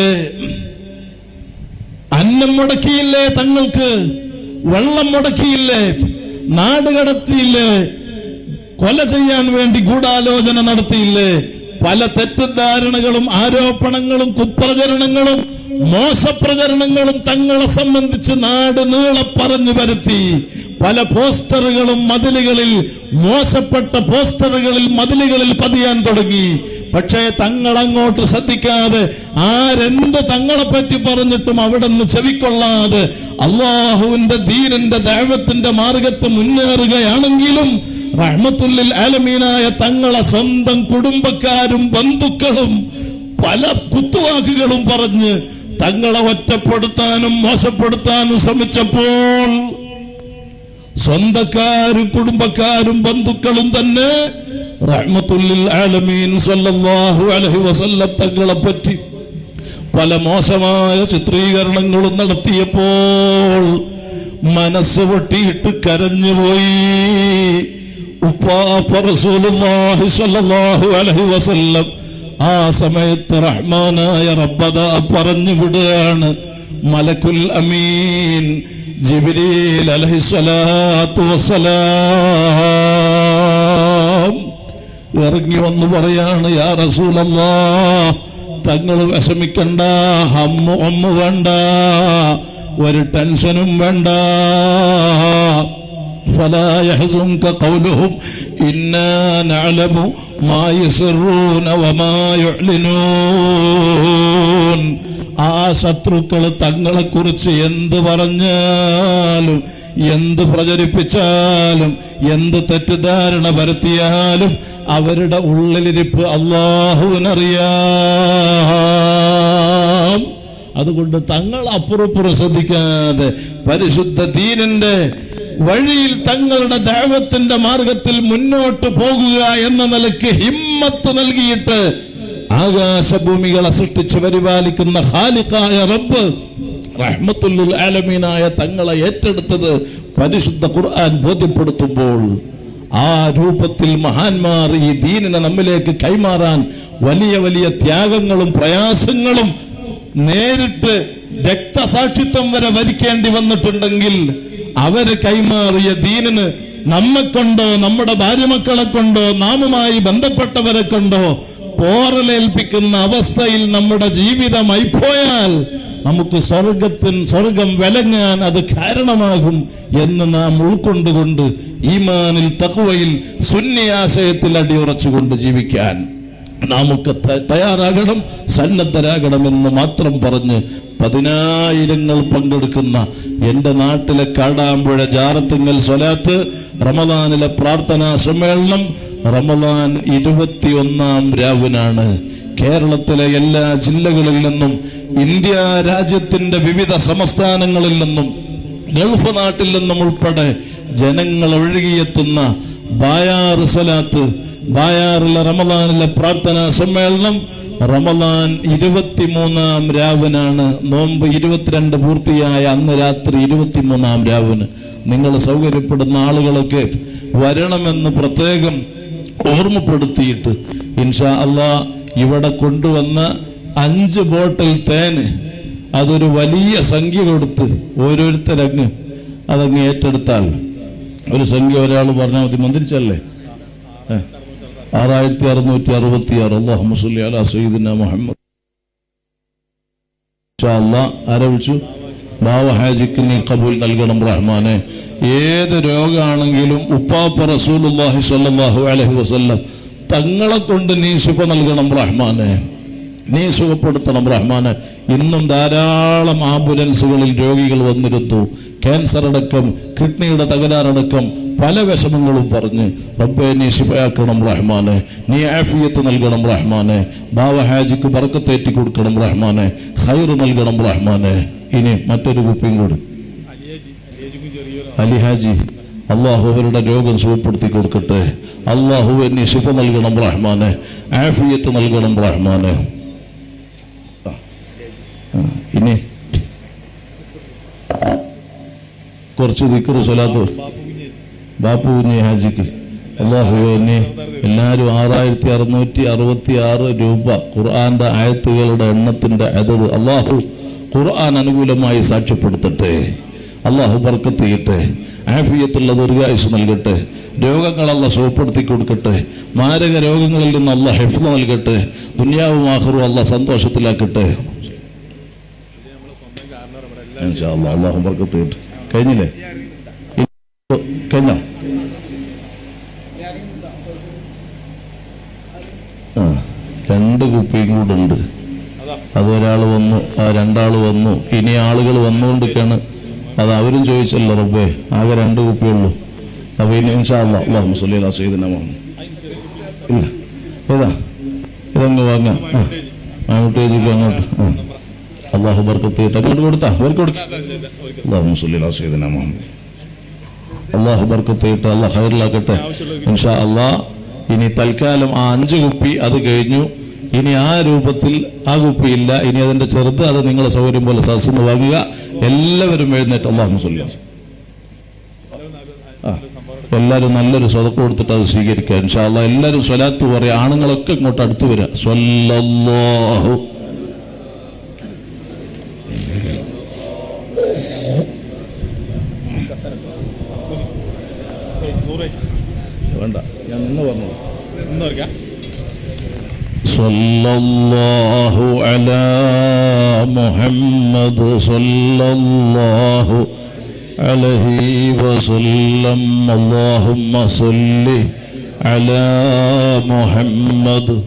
അന്നം മുടക്കിയില്ലേ, തങ്ങൾക്ക് വെള്ളം മുടക്കിയില്ലേ, നാട് കടത്തിയില്ലേ, കൊല ചെയ്യാൻ വേണ്ടി ഗൂഢാലോചന നടത്തിയില്ലേ, പല തെറ്റിദ്ധാരണകളും ആരോപണങ്ങളും കുപ്രചരണങ്ങളും മോശപ്രചരണങ്ങളും തങ്ങളെ സംബന്ധിച്ച് നാട് നീളെ പറഞ്ഞു വരുത്തി. പല പോസ്റ്ററുകളും മതിലുകളിൽ, മോശപ്പെട്ട പോസ്റ്ററുകളിൽ മതിലുകളിൽ പതിയാൻ തുടങ്ങി. പക്ഷേ തങ്ങൾ അങ്ങോട്ട് ശ്രദ്ധിക്കാതെ ആരെന്ത് തങ്ങളെ പറ്റി പറഞ്ഞിട്ടും അവിടെ നിന്ന് ചെവിക്കൊള്ളാതെ അള്ളാഹുവിന്റെ ദീനിന്റെ ദഅവത്തിന്റെ മാർഗത്ത് മുന്നേറുകയാണെങ്കിലും റഹ്മത്തുൽ ലിൽ ആലമീനായ തങ്ങളെ സ്വന്തം കുടുംബക്കാരും ബന്ധുക്കളും പല കുത്തുവാക്കുകളും പറഞ്ഞ് തങ്ങളെ ഒറ്റപ്പെടുത്താനും മോശപ്പെടുത്താനും ശ്രമിച്ചപ്പോൾ സ്വന്തക്കാരും കുടുംബക്കാരും ബന്ധുക്കളും തന്നെ റഹ്മത്തുൽ ലിൽ ആലമീൻ സല്ലല്ലാഹു അലൈഹി വസല്ലം തങ്ങളെ പറ്റി പല മോശമായ ചിത്രീകരണങ്ങളും നടത്തിയപ്പോൾ മനസ്സ് പൊട്ടിയിട്ട് കരഞ്ഞുപോയി. ഉപ്പാപ്പ റസൂലുള്ളാഹി സ്വല്ലല്ലാഹു അലൈഹി വസല്ലം ആ സമയത്ത് റഹ്മാനായ റബ്ബദാ പറഞ്ഞു വിടുകയാണ്. മലക്കുൽ അമീൻ ജിബ്രീൽ അലൈഹിസ്സലാത്തു വസ്സലാം ഇറങ്ങി വന്നു പറയാണ്, യാ റസൂലല്ലാഹ്, തങ്ങൾ വിഷമിക്കണ്ട, അമ്മ വേണ്ട, ഒരു ടെൻഷനും വേണ്ട. فلا يحزنك قولهم إنا نعلم ما يسرون وما يعلنون. ആ ശത്രുക്കൾ തങ്ങളെ കുറിച്ച് എന്ത് പറഞ്ഞാലും, എന്ത് പ്രചരിപ്പിച്ചാലും, എന്ത് തെറ്റിദ്ധാരണ വരുത്തിയാലും അവരുടെ ഉള്ളിലിരിപ്പ് അല്ലാഹുവിനറിയാം. അതുകൊണ്ട് തങ്ങൾ അപ്പുറപ്പുറം ശ്രദ്ധിക്കാതെ പരിശുദ്ധ ദീനിന്റെ വഴിയിൽ തങ്ങളുടെ ദഅവത്തിന്റെ മാർഗത്തിൽ മുന്നോട്ട് പോകുക എന്ന നിലയ്ക്ക് ഹിമ്മത്ത് നൽകിയിട്ട് ആകാശഭൂമികളെ സൃഷ്ടിച്ച് പരിപാലിക്കുന്ന ഖാലിഖായ റബ്ബ് റഹ്മത്തുൽ ലിൽ ആലമീനായ തങ്ങളെ ഏറ്റെടുത്തത് പരിശുദ്ധ ഖുർആൻ ബോധ്യപ്പെടുത്തുമ്പോൾ ആ രൂപത്തിൽ മഹാന്മാർ ഈ ദീനിനെ നമ്മിലേക്ക് കൈമാറാൻ വലിയ വലിയ ത്യാഗങ്ങളും പ്രയാസങ്ങളും നേരിട്ട് രക്തസാക്ഷിത്വം വരെ വരിക്കേണ്ടി വന്നിട്ടുണ്ടെങ്കിൽ അവര് കൈമാറിയ ദീനിന് നമ്മെക്കൊണ്ടോ നമ്മുടെ ഭാര്യമക്കളെ കൊണ്ടോ നാമുമായി ബന്ധപ്പെട്ടവരെ കൊണ്ടോ പോറലേൽപ്പിക്കുന്ന അവസ്ഥയിൽ നമ്മുടെ ജീവിതമായി പോയാൽ നമുക്ക് സ്വർഗം വിലങ്ങാൻ അത് കാരണമാകും എന്ന് നാം ഉൾക്കൊണ്ടുകൊണ്ട് ഈമാനിൽ തഖ്വയിൽ സുന്നി ആശയത്തിൽ അടിയുറച്ചുകൊണ്ട് ജീവിക്കാൻ നമുക്ക് തയ്യാറാകണം, സന്നദ്ധരാകണമെന്ന് മാത്രം പറഞ്ഞ് 10,000 പങ്കെടുക്കുന്ന എൻ്റെ നാട്ടിലെ കാടാമ്പുഴ ജാറത്തിങ്ങൽ സ്വലാത്ത് റമദാനിലെ പ്രാർത്ഥനാ സമ്മേളനം റമദാൻ 21-ാം രാവിനാണ്. കേരളത്തിലെ എല്ലാ ജില്ലകളിൽ നിന്നും ഇന്ത്യ രാജ്യത്തിന്റെ വിവിധ സംസ്ഥാനങ്ങളിൽ നിന്നും ഗൾഫ് നാട്ടിൽ നിന്നും ഉൾപ്പെടെ ജനങ്ങൾ ഒഴുകിയെത്തുന്ന ബായാറ് സ്വലാത്ത്, ബായാറിലെ റമദാനിലെ പ്രാർത്ഥനാ സമ്മേളനം റമദാൻ 23-ാം രാവിനാണ്. നോമ്പ് 22 പൂർത്തിയായ അന്ന് രാത്രി 23-ാം രാവിന് നിങ്ങൾ സൗകര്യപ്പെടുന്ന ആളുകളൊക്കെ വരണമെന്ന് പ്രത്യേകം ഓർമ്മപ്പെടുത്തിയിട്ട് ഇൻഷാ അല്ലാഹ് ഇവിടെ കൊണ്ടുവന്ന 5 ബോട്ടിൽ തേന് അതൊരു വലിയ സംഖ്യ കൊടുത്ത് ഓരോരുത്തരങ്ങ് അതങ്ങ് ഏറ്റെടുത്താൽ ഒരു സംഖ്യ ഒരാൾ പറഞ്ഞാൽ മതി. മന്ത്രിച്ചല്ലേ 6666. അല്ലാഹുമ്മ സ്വല്ലി അലാ സയ്യിദിനാ മുഹമ്മദ്. ഇൻഷാ അല്ലാഹ് ആരെ വിളിച്ചു? ബാവ ഹാജിക്ക് നീ ഖബൂൽ നൽകണം റഹ്മാനെ. ഏത് രോഗമാണെങ്കിലും ഉപ്പാപ്പ റസൂലുള്ളാഹി സ്വല്ലല്ലാഹു അലൈഹി വസല്ലം തങ്ങളെ കൊണ്ട് നീ ശിഫ നൽകണം റഹ്മാനെ, നീ സുഖപ്പെടുത്തണം റഹ്മാനെ. ഇന്നും ധാരാളം ആംബുലൻസുകളിൽ രോഗികൾ വന്നിരുന്നു. ക്യാൻസർ അടക്കം, കിഡ്നിയുടെ തകരാറടക്കം പല വിഷമങ്ങളും പറഞ്ഞ് റബ്ബേ നീ ശിഫയാക്കണം റഹ്മാനെ, നീ ആഫിയത്ത് നൽകണം റഹ്മാനെ. ബാവ ഹാജിക്ക് ബർക്കത്തേറ്റി കൊടുക്കണം റഹ്മാനെ, ഖൈർ നൽകണം റഹ്മാനെ. ഇനി മറ്റൊരു കുപ്പിയും കൂടി അലി ഹാജി, അള്ളാഹു അവരുടെ രോഗം സുഖപ്പെടുത്തി കൊടുക്കട്ടെ. അള്ളാഹു നീ ശിഫ നൽകണം റഹ്മാനെ, ആഫിയത്ത് നൽകണം റഹ്മാനെ. ഇനി കുറച്ച് ദിക്ർ സ്വലാത്ത് ബാപ്പു കുഞ്ഞി ഹാജിക്ക്. അള്ളാഹുവിനെ എല്ലാവരും 6666 രൂപ ഖുർആന്റെ ആയത്തുകളുടെ എണ്ണത്തിന്റെ അതത് അള്ളാഹു ഖുർആൻ അനുകൂലമായി സാക്ഷ്യപ്പെടുത്തട്ടെ. അള്ളാഹു ബർക്കത്ത് ചെയ്യട്ടെ, ആഫിയത്തുള്ള ദീർഘായുസ് നൽകട്ടെ, രോഗങ്ങളല്ല സുഖപ്പെടുത്തി കൊടുക്കട്ടെ, മാരക രോഗങ്ങളിൽ നിന്ന് അള്ളാഹ് ഹിഫ്ള് നൽകട്ടെ, ദുനിയാവും ആഖിറും അള്ളാഹ് സന്തോഷത്തിലാക്കട്ടെ. ഇൻഷാ അല്ലാഹ് അള്ളാഹു ബർക്കത്ത് ചെയ്യട്ടെ. കഴിഞ്ഞില്ലേ? കഴിഞ്ഞോ? രണ്ട് കുപ്പിയും കൂടെ ഉണ്ട്. അതൊരാൾ വന്നു, രണ്ടാൾ വന്നു, ഇനി ആളുകൾ വന്നുകൊണ്ടിരിക്കുകയാണ്. അത് അവരും ചോദിച്ചല്ലോ റബ്ബേ, ആകെ 2 കുപ്പിയുള്ളൂ. അപ്പൊ ഇനി ഇൻഷാ അല്ലാഹ് അല്ലാഹുമ്മ സ്വല്ലി അലാ സയ്യിദിനാ മുഹമ്മദ്. ഇല്ല ഏതാ ഇതങ്ങ് വാങ്ങാം. മാമുട്ടേജിക്ക് അങ്ങോട്ട്. അള്ളാഹു ബർക്കത്ത് ചെയ്യട്ടെ. അങ്ങോട്ട് കൊടുത്താ അവർക്ക് കൊടുക്കാം. അല്ലാഹുമ്മ സ്വല്ലി അലാ സയ്യിദിനാ മുഹമ്മദ്. അള്ളാഹു ബർക്കത്ത് ചെയ്യട്ടെ, അള്ളാഹ് ഖൈറിലാക്കട്ടെ ഇൻഷാ അല്ലാഹ്. ഇനി തൽക്കാലം ആ 5 കുപ്പി അത് കഴിഞ്ഞു. ഇനി ആ രൂപത്തിൽ ആ കുപ്പിയില്ല. ഇനി അതിന്റെ ചെറുത് അത് നിങ്ങളെ സൗകര്യം പോലെ സദസ്സിന് വാങ്ങുക. എല്ലാവരും എഴുന്നേറ്റ് അല്ലാഹുമ്മ സ്വല്ലി. എല്ലാവരും നല്ലൊരു സ്വതക്ക കൊടുത്തിട്ട് അത് സ്വീകരിക്കുക ഇൻഷാ അല്ലാഹ്. എല്ലാവരും സ്വലാത്ത് പറയാ. ആണുങ്ങളൊക്കെ ഇങ്ങോട്ട് അടുത്ത് വരിക. സ്വല്ലല്ലാഹു വേണ്ട, ഞാൻ നിന്ന് പറഞ്ഞു. സല്ലല്ലാഹു അലാ മുഹമ്മദ് സല്ലല്ലാഹു അലൈഹി വസല്ലം. അല്ലാഹുമ്മ സല്ലി അലാ മുഹമ്മദ്.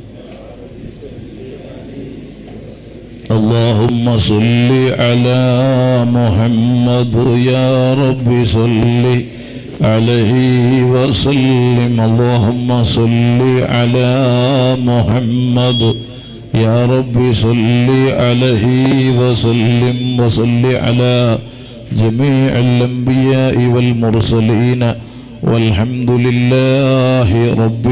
اللهم صل على محمد يا رب صل عليه وسلم. اللهم صل على محمد يا رب صل عليه وسلم وصل على جميع الأنبياء والمرسلين والحمد لله رب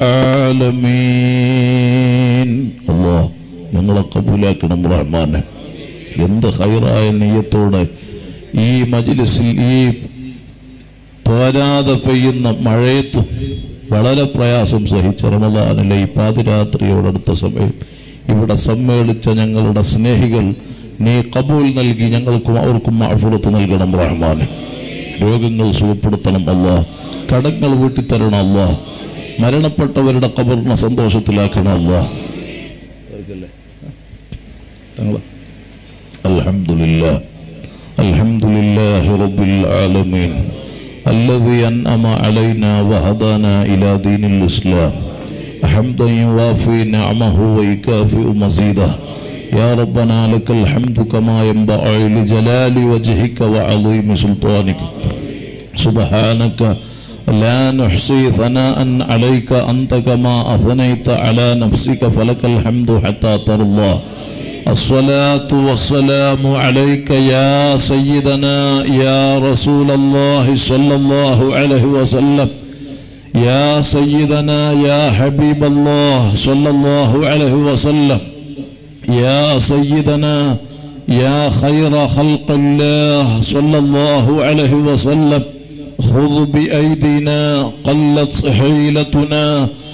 العالمين. الله ഞങ്ങളെ കബൂലാക്കണം റഹ്മാനെ. എന്ത് ഖൈറായ നിയ്യത്തോടെ ഈ മജ്ലിസിൽ ഈ തോരാതെ പെയ്യുന്ന മഴയത്തും വളരെ പ്രയാസം സഹിച്ച റമദാനിലെ ഈ പാതിരാത്രിയോടടുത്ത സമയം ഇവിടെ സമ്മേളിച്ച ഞങ്ങളുടെ സ്നേഹികൾ നീ കബൂൽ നൽകി ഞങ്ങൾക്കും അവർക്കും മഅ്ഫിറത്ത് നൽകണം റഹ്മാനെ. രോഗങ്ങൾ സുഖപ്പെടുത്തണം അല്ലാഹ്, കടങ്ങൾ വീട്ടിത്തരണം അല്ലാഹ്, മരണപ്പെട്ടവരുടെ ഖബറിനെ സന്തോഷത്തിലാക്കണം അല്ലാഹ്. അൽഹംദുലില്ലാഹ് അൽഹംദുലില്ലാഹി റബ്ബിൽ ആലമീൻ الذي أنعم علينا وهدانا إلى دين الإسلام حمدا يوافي نعمه ويكافئ مزيده. يا ربنا لك الحمد كما ينبغي لجلال وجهك وعظيم سلطانك. سبحانك لا نحصي ثناء عليك أنت كما أثنيت على نفسك فلك الحمد حتى ترضى. الصلاة والسلام عليك يا سيدنا يا رسول الله صلى الله عليه وسلم. يا سيدنا يا حبيب الله صلى الله عليه وسلم. يا سيدنا يا خير خلق الله صلى الله عليه وسلم. خذ بأيدينا قلت حيلتنا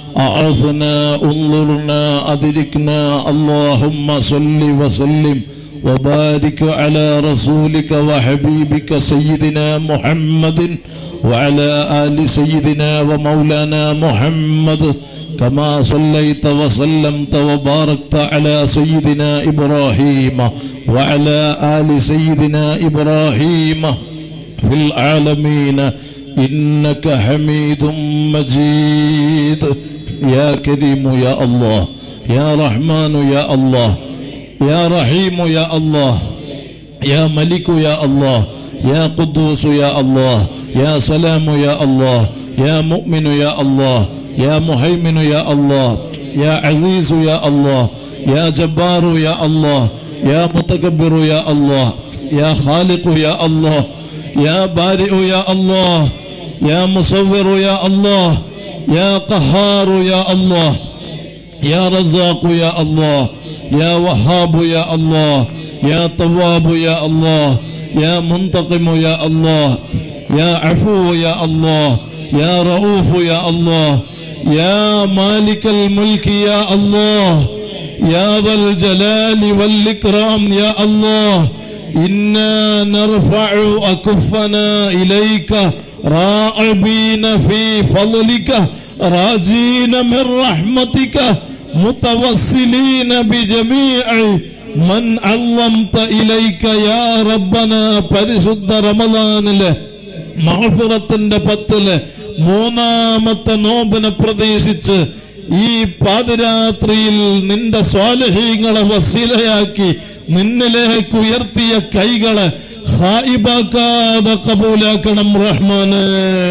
أعثنا انظرنا أدركنا. اللهم صل وسلم وبارك على رسولك وحبيبك سيدنا محمد وعلى آل سيدنا ومولانا محمد كما صليت وسلمت وباركت على سيدنا إبراهيم وعلى آل سيدنا إبراهيم في العالمين إنك حميد مجيد. يا كريم يا الله، يا رحمن يا الله، يا رحيم يا الله، يا ملك يا الله، يا قدوس يا الله، يا سلام يا الله، يا مؤمن يا الله، يا مهيمن يا الله، يا عزيز يا الله، يا جبار يا الله، يا متكبر يا الله، يا خالق يا الله، يا بارئ يا الله، يا مصور يا الله، يا قهار يا الله، يا رزاق يا الله، يا وهاب يا الله، يا تواب يا الله، يا منتقم يا الله، يا عفو يا الله، يا رؤوف يا الله، يا مالك الملك يا الله، يا ذا الجلال والإكرام يا الله. إنا نرفع أكفنا إليك راغبين في فضلك راجين من رحمتك متوسلين بجميع من علمت إليك يا ربنا. പരിശുദ്ധ റമളാനിലെ മഗ്ഫിറത്തിന്റെ 10 മൂന്നാമത്തെ നോമ്പിനെ പ്രതീക്ഷിച്ച് ഈ പാതിരാത്രിയിൽ നിന്റെ സ്വാലിഹീങ്ങളെ വസീലയാക്കി നിന്നിലേക്ക് ഉയർത്തിയ കൈകളെ ഖായിബാക്കാതെ കബൂലാക്കണം റഹ്മാനേ.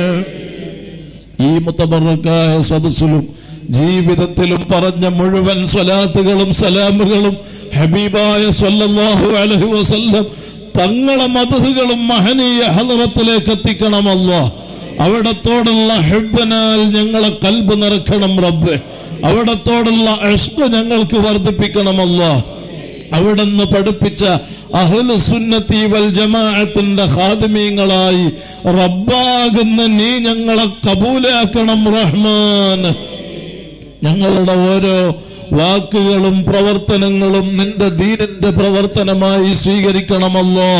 ഈ മുതബറക്കായ സദസ്സിലും ജീവിതത്തിലും പറഞ്ഞ മുഴുവൻ സ്വലാത്തുകളും സലാമുകളും ഹബീബായ സ്വല്ലല്ലാഹു അലൈഹി വസല്ലം തങ്ങളെ മദ്ഹുകളും മഹനീയ ഹളറത്തിലേക്ക് എത്തിക്കണം അല്ലാഹ്. അവിടത്തോടുള്ള ഹബ്ബനാൽ ഞങ്ങളെ ഖൽബ് നിറക്കണം റബ്ബേ. അവിടത്തോടുള്ള ഇഷ്ഖ് ഞങ്ങൾക്ക് വർദ്ധിപ്പിക്കണം അല്ലാഹ്. അവിടുന്ന് പഠിപ്പിച്ച അഹ്ലു സുന്നത്തി വൽ ജമാഅത്തിന്റെ ഖാദിമീങ്ങളായി റബ്ബാകുന്ന നീ ഞങ്ങളെ കബൂലാക്കണം റഹ്മാൻ. ഞങ്ങളുടെ ഓരോ വാക്കുകളും പ്രവർത്തനങ്ങളും നിന്റെ ദീനിന്റെ പ്രവർത്തനമായി സ്വീകരിക്കണമല്ലോ.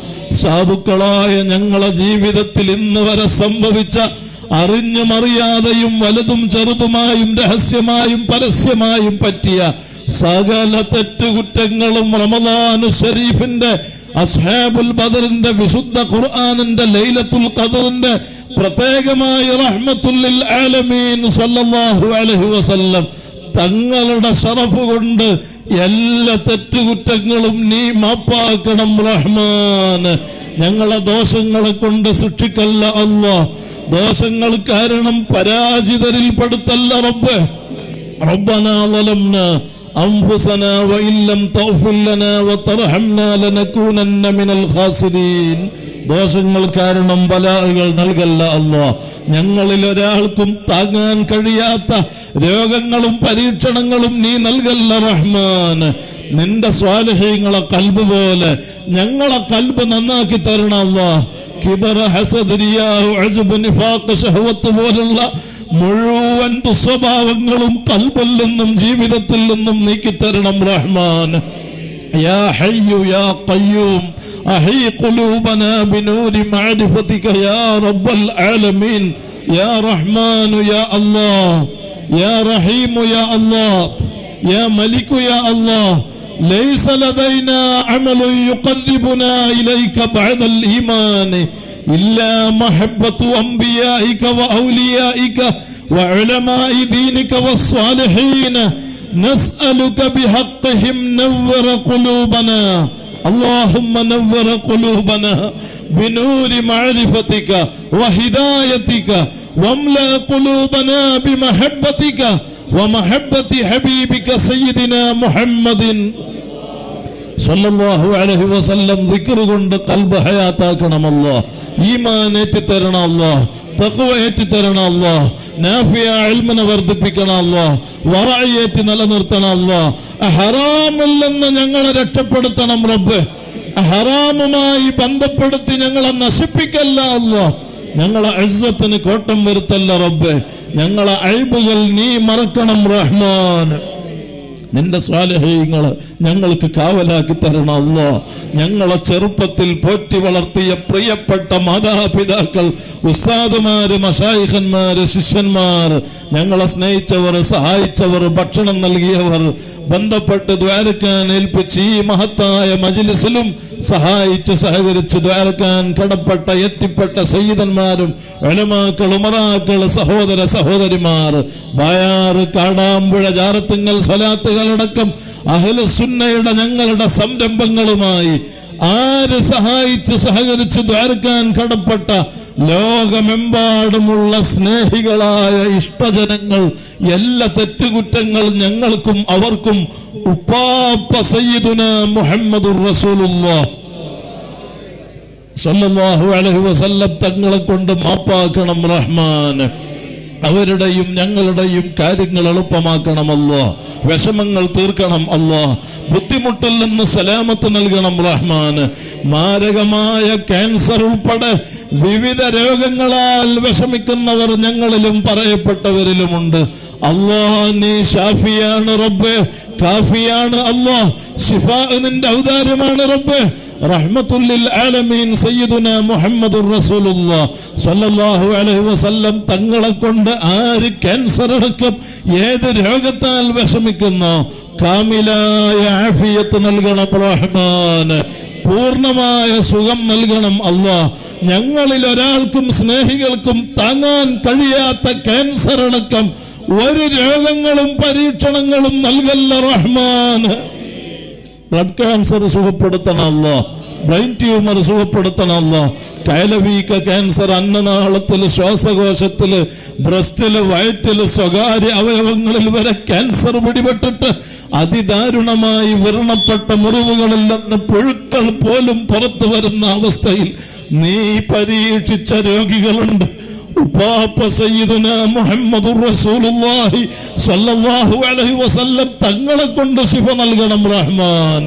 സാധുക്കളായ ഞങ്ങളെ ജീവിതത്തിൽ ഇന്ന് വരെ സംഭവിച്ച അറിഞ്ഞും അറിയാതെയും വലുതും ചെറുതുമായും രഹസ്യമായും പരസ്യമായും പറ്റിയ സകല തെറ്റുകുറ്റങ്ങളും റമളാൻ ശരീഫിന്റെ അസ്ഹാബുൽ ബദറിന്റെ വിശുദ്ധ ഖുർആനിന്റെ ലൈലത്തുൽ ഖദറിന്റെ പ്രത്യേകമായ റഹ്മത്തുൽ ലിൽ ആലമീൻ സല്ലല്ലാഹു അലൈഹി വസല്ലം തങ്ങളുടെ ശറഫ് കൊണ്ട് എല്ലാ തെറ്റുകുറ്റങ്ങളും നീ മാപ്പാക്കണം റഹ്മാൻ. ഞങ്ങളെ ദോഷങ്ങളെ കൊണ്ട് ശിക്ഷിക്കല്ല അല്ലാഹ്. ദോഷങ്ങൾ കാരണം പരാജിതരിൽ പെടുത്തല്ല റബ്ബ്. റബ്ബനാ ളലംനാ അൻഫുസനാ വഇൻ ലം തഗ്ഫിർ ലനാ വതർഹംനാ ലനകൂനന്ന മിനൽ ഖാസിരീൻ. ദോഷങ്ങൾ കാരണം ബലാകൾ നൽകല്ല അല്ലാഹ്. ഞങ്ങളിൽ ഒരാൾക്കും താങ്ങാൻ കഴിയാത്ത രോഗങ്ങളും പരീക്ഷണങ്ങളും നീ നൽകല്ല റഹ്മാൻ. നിന്റെ സ്വാലിഹീങ്ങളെ ഖൽബ് പോലെ ഞങ്ങളെ ഖൽബ് നന്നാക്കി തരണം അല്ലാഹ്. കിബർ, ഹസദ്, റിയാ, ഉജ്ബ്, നിഫാഖ്, ശഹവത്ത് പോലുള്ള മുഴുവൻ ദുസ്വഭാവങ്ങളും ഖൽബിൽ നിന്നും ജീവിതത്തിൽ നിന്നും നീക്കിത്തരണം റഹ്മാൻ. യാ ഹയ്യു യാ ഖയ്യൂം അഹീ ഖുലൂബനാ ബിനൂരി മഅരിഫതിക യാ റബ്ബൽ ആലമീൻ. യാ റഹ്മാൻ യാ അല്ലാഹ്, യാ റഹീം യാ അല്ലാഹ്, യാ മലിക് യാ അല്ലാഹ്. ليس لدينا عمل يقربنا إليك بعد الإيمان إلا محبة أنبيائك وأوليائك وعلماء دينك والصالحين نسألك بحقهم نور قلوبنا. اللهم نور قلوبنا بنور معرفتك وهدايتك واملأ قلوبنا بمحبتك ومحبة حبيبك سيدنا محمد സല്ലല്ലാഹു അലൈഹി വസല്ലം ദിക്ർ കൊണ്ട് ഖൽബ് ഹയാത്താക്കണം അല്ലാഹ്. ഈമാൻ ഏറ്റിത്തരണം അല്ലാഹ്. തഖ്വ ഏറ്റിത്തരണം അല്ലാഹ്. നാഫിയ ഇൽമിനെ വർദ്ധിപ്പിക്കണം അല്ലാഹ്. വറഅയേറ്റി നിലനിർത്തണം അല്ലാഹ്. ഹറാമിൽ നിന്ന് ഞങ്ങളെ രക്ഷപ്പെടുത്തണം റബ്ബ്. ഹറാമുമായി ബന്ധപ്പെടുത്തി ഞങ്ങളെ നശിപ്പിക്കല്ല അല്ലാഹ്. ഞങ്ങളെ ഇസ്സത്തിന് കോട്ടം വരുത്തല്ല റബ്ബ്. ഞങ്ങളെ ഐബുകൾ നീ മറക്കണം റഹ്മാൻ. നിന്റെ സ്വാലിഹീങ്ങള് ഞങ്ങൾക്ക് കാവലാക്കി തരണം അല്ലാഹ്. ഞങ്ങളെ ചെറുപ്പത്തിൽ പോറ്റി വളർത്തിയ പ്രിയപ്പെട്ട മാതാപിതാക്കൾ, ഉസ്താദുമാര്, മശായിഖന്മാര്, ശിഷ്യന്മാർ, ഞങ്ങളെ സ്നേഹിച്ചവർ, സഹായിച്ചവർ, ഭക്ഷണം നൽകിയവർ, ബന്ധപ്പെട്ട് ദ്വാരക്കാൻ ഏൽപ്പിച്ച് ഈ മഹത്തായ മജ്ലിസിലും സഹായിച്ച് സഹകരിച്ച് ദ്വാരക്കാൻ കടപ്പെട്ട എത്തിപ്പെട്ട സയ്യിദന്മാരും ഉലമാക്കൾ, ഉമറാക്കൾ, സഹോദര സഹോദരിമാർ, ബായാറ്, കാടാമ്പുഴ, ജാറത്തുങ്ങൽ സ്വലാത്തുകളടക്കം അഹ്ലുസുന്നയുടെ ഞങ്ങളുടെ സംരംഭങ്ങളുമായി ആര് സഹായിച്ച് സഹകരിച്ച് ദ്വാരക്കാൻ കടപ്പെട്ട ലോകമെമ്പാടുമുള്ള സ്നേഹികളായ ഇഷ്ടജനങ്ങൾ, എല്ലാ തെറ്റുകുറ്റങ്ങൾ ഞങ്ങൾക്കും അവർക്കും ഉപ്പാപ്പ സയ്യിദുനാ മുഹമ്മദുർ റസൂലുള്ളാഹ് സ്വല്ലല്ലാഹു അലൈഹി വസല്ലം തങ്ങളെ കൊണ്ട് മാപ്പാക്കണം റഹ്മാൻ. അവരുടെയും ഞങ്ങളുടെയും കാര്യങ്ങൾ എളുപ്പമാക്കണം അല്ലാഹ്. വിഷമങ്ങൾ തീർക്കണം അല്ലാഹ്. ബുദ്ധിമുട്ടിൽ നിന്ന് സലാമത്ത് നൽകണം റഹ്മാൻ. മാരകമായ ക്യാൻസർ ഉൾപ്പെടെ വിവിധ രോഗങ്ങളാൽ വിഷമിക്കുന്നവർ ഞങ്ങളിലും പറയപ്പെട്ടവരിലുമുണ്ട്. അല്ലാഹ് നീ ഷാഫിയാണ് റബ്ബേ, കാഫിയാണ് അല്ലാഹ്. ശിഫാ നിന്റെ ഔദാര്യമാണ് റബ്ബേ. റഹ്മത്തുല്ലിൽ ആലമീൻ സയ്യിദുനാ മുഹമ്മദുർ റസൂലുള്ളാഹ് സ്വല്ലല്ലാഹു അലൈഹി വസല്ലം തങ്ങളെ കൊണ്ട് ആര് ക്യാൻസർ അടക്കം ഏത് രോഗത്താൽ വിഷമിക്കുന്നോ കാമിലായ ആഫിയത്ത് നൽകണം റഹ്മാൻ. പൂർണ്ണമായ സുഖം നൽകണം അല്ലാഹ്. ഞങ്ങളിൽ ഒരാൾക്കും സ്നേഹികൾക്കും താങ്ങാൻ കഴിയാത്ത ക്യാൻസർ അടക്കം ഒരു രോഗങ്ങളും പരീക്ഷണങ്ങളും നൽകല്ല റഹ്മാൻ. ബ്ലഡ് ക്യാൻസർ സുഖപ്പെടുത്തണം അല്ലാഹ്. ബ്രെയിൻ ട്യൂമർ സുഖപ്പെടുത്തണം അല്ലാഹ്. കൈലവീക്ക ക്യാൻസർ അന്നനാളത്തില്, ശ്വാസകോശത്തില്, ബ്രസ്റ്റില്, വയറ്റില്, സ്വകാര്യ അവയവങ്ങളിൽ വരെ ക്യാൻസർ പിടിപെട്ടിട്ട് അതിദാരുണമായി വിരണപ്പെട്ട മുറിവുകളിൽ നിന്ന് പുഴുക്കൾ പോലും പുറത്തു വരുന്ന അവസ്ഥയിൽ നീ പരീക്ഷിച്ച രോഗികളുണ്ട്. ഉപ്പാപ്പ സയ്യിദുനാ മുഹമ്മദുർ റസൂലുള്ളാഹി സ്വല്ലല്ലാഹു അലൈഹി വസല്ലം തങ്ങളെ കൊണ്ട് ശിഫ നൽകണം റഹ്മാൻ.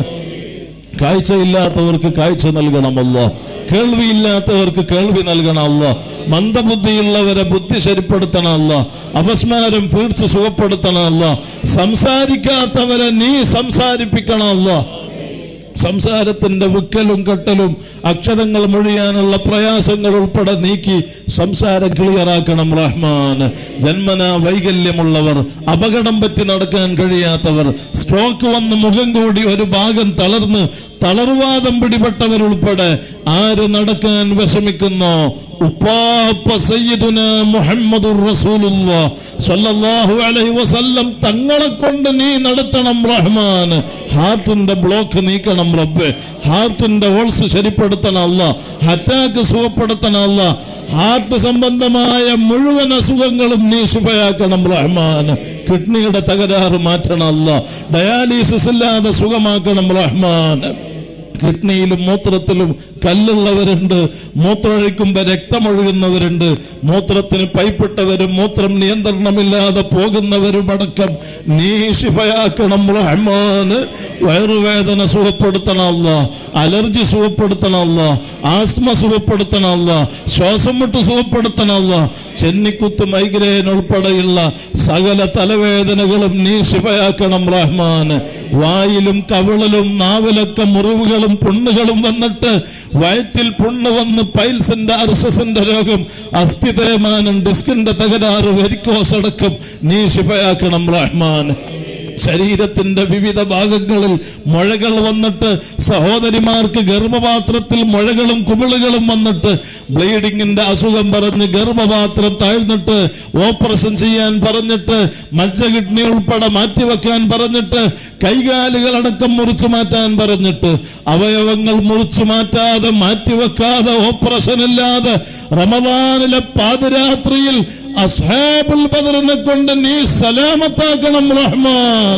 കാഴ്ചയില്ലാത്തവർക്ക് കാഴ്ച നൽകണം അല്ലാഹ്. കേൾവിയില്ലാത്തവർക്ക് കേൾവി നൽകണം അല്ലാഹ്. മന്ദബുദ്ധിയുള്ളവരെ ബുദ്ധി ശരിപ്പെടുത്തണം അല്ലാഹ്. അപസ്മാരം പീഡിച്ച് സുഖപ്പെടുത്തണം അല്ലാഹ്. സംസാരിക്കാത്തവരെ നീ സംസാരിപ്പിക്കണം അല്ലാഹ്. സംസാരത്തിന്റെ വിക്കലും കെട്ടലും അക്ഷരങ്ങൾ മൊഴിയാനുള്ള പ്രയാസങ്ങൾ ഉൾപ്പെടെ നീക്കി സംസാരം ക്ലിയറാക്കണം റഹ്മാൻ. ജന്മനാ വൈകല്യമുള്ളവർ, അപകടം പറ്റി നടക്കാൻ കഴിയാത്തവർ, സ്ട്രോക്ക് വന്ന് മുഖം കൂടി ഒരു ഭാഗം തളർന്ന് തളർവാദം പിടിപെട്ടവരുൾപ്പെടെ ആര് നടക്കാൻ വിഷമിക്കുന്നോ ഉപ്പാപ്പ സയ്യിദുനാ മുഹമ്മദുർ റസൂലുള്ളാഹ് സ്വല്ലല്ലാഹു അലൈഹി വസല്ലം തങ്ങളെ കൊണ്ട് നീ നടത്തണം റഹ്മാൻ. ഹാർട്ടിന്റെ ബ്ലോക്ക് നീക്കണം റബ്ബേ. ഹാർട്ടിന്റെ ഹോൾസ് ശരിപ്പെടുത്തണം അല്ലാഹ്. അറ്റാക്ക് സുഖപ്പെടുത്തണം അല്ലാഹ്. ഹാർട്ട് സംബന്ധമായ മുഴുവൻ അസുഖങ്ങളും നീ ശിഫയാക്കണം റഹ്മാൻ. കിഡ്നിയുടെ തകരാറ് മാറ്റണം അല്ലാഹ്. ഡയാലിസിസ് ഇല്ലാതെ സുഖമാക്കണം റഹ്മാൻ. കിഡ്നിയിലും മൂത്രത്തിലും കല്ലുള്ളവരുണ്ട്, മൂത്രമൊഴിക്കുമ്പോൾ രക്തമൊഴുകുന്നവരുണ്ട്, മൂത്രത്തിന് പൈപ്പിട്ടവരും മൂത്രം നിയന്ത്രണമില്ലാതെ പോകുന്നവരുമടക്കം നീ ശിഫയാക്കണം റഹ്മാൻ. വയറുവേദന സുഖപ്പെടുത്തണം അല്ലാഹ്. അലർജി സുഖപ്പെടുത്തണം അല്ലാഹ്. ആസ്മ സുഖപ്പെടുത്തണം അല്ലാഹ്. ശ്വാസം മുട്ട് സുഖപ്പെടുത്തണം അല്ലാഹ്. ചെന്നിക്കുത്ത്, മൈഗ്രെയിൻ ഉൾപ്പെടെയുള്ള സകല തലവേദനകളും നീ ശിഫയാക്കണം റഹ്മാൻ. വായിലും കവിളിലും നാവിലൊക്കെ മുറിവുകളും പുണ്ണുകളും വന്നിട്ട് വയറ്റിൽ പുണ്ണ് വന്ന് പൈൽസിന്റെ, അർശസിന്റെ രോഗം, അസ്ഥി തേയ്മാനം, ഡിസ്കിന്റെ തകരാറ്, വെരിക്കോസ് അടക്കം നീ ശിഫയാക്കണം റഹ്മാൻ. ശരീരത്തിന്റെ വിവിധ ഭാഗങ്ങളിൽ മുഴകൾ വന്നിട്ട് സഹോദരിമാർക്ക് ഗർഭപാത്രത്തിൽ മുഴകളും കുമിളുകളും വന്നിട്ട് ബ്ലീഡിങ്ങിന്റെ അസുഖം പറഞ്ഞ് ഗർഭപാത്രം താഴ്ന്നിട്ട് ഓപ്പറേഷൻ ചെയ്യാൻ പറഞ്ഞിട്ട് മജ്ജ കിഡ്നി ഉൾപ്പെടെ മാറ്റിവെക്കാൻ പറഞ്ഞിട്ട് കൈകാലുകളടക്കം മുറിച്ചു മാറ്റാൻ പറഞ്ഞിട്ട് അവയവങ്ങൾ മുറിച്ചു മാറ്റാതെ മാറ്റിവെക്കാതെ ഓപ്പറേഷൻ ഇല്ലാതെ റമദാനിലെ പാതിരാത്രിയിൽ അസ്ഹാബുൽ ബദറിനെ കൊണ്ട് നീ സലാമത്താക്കണം റഹ്മാൻ.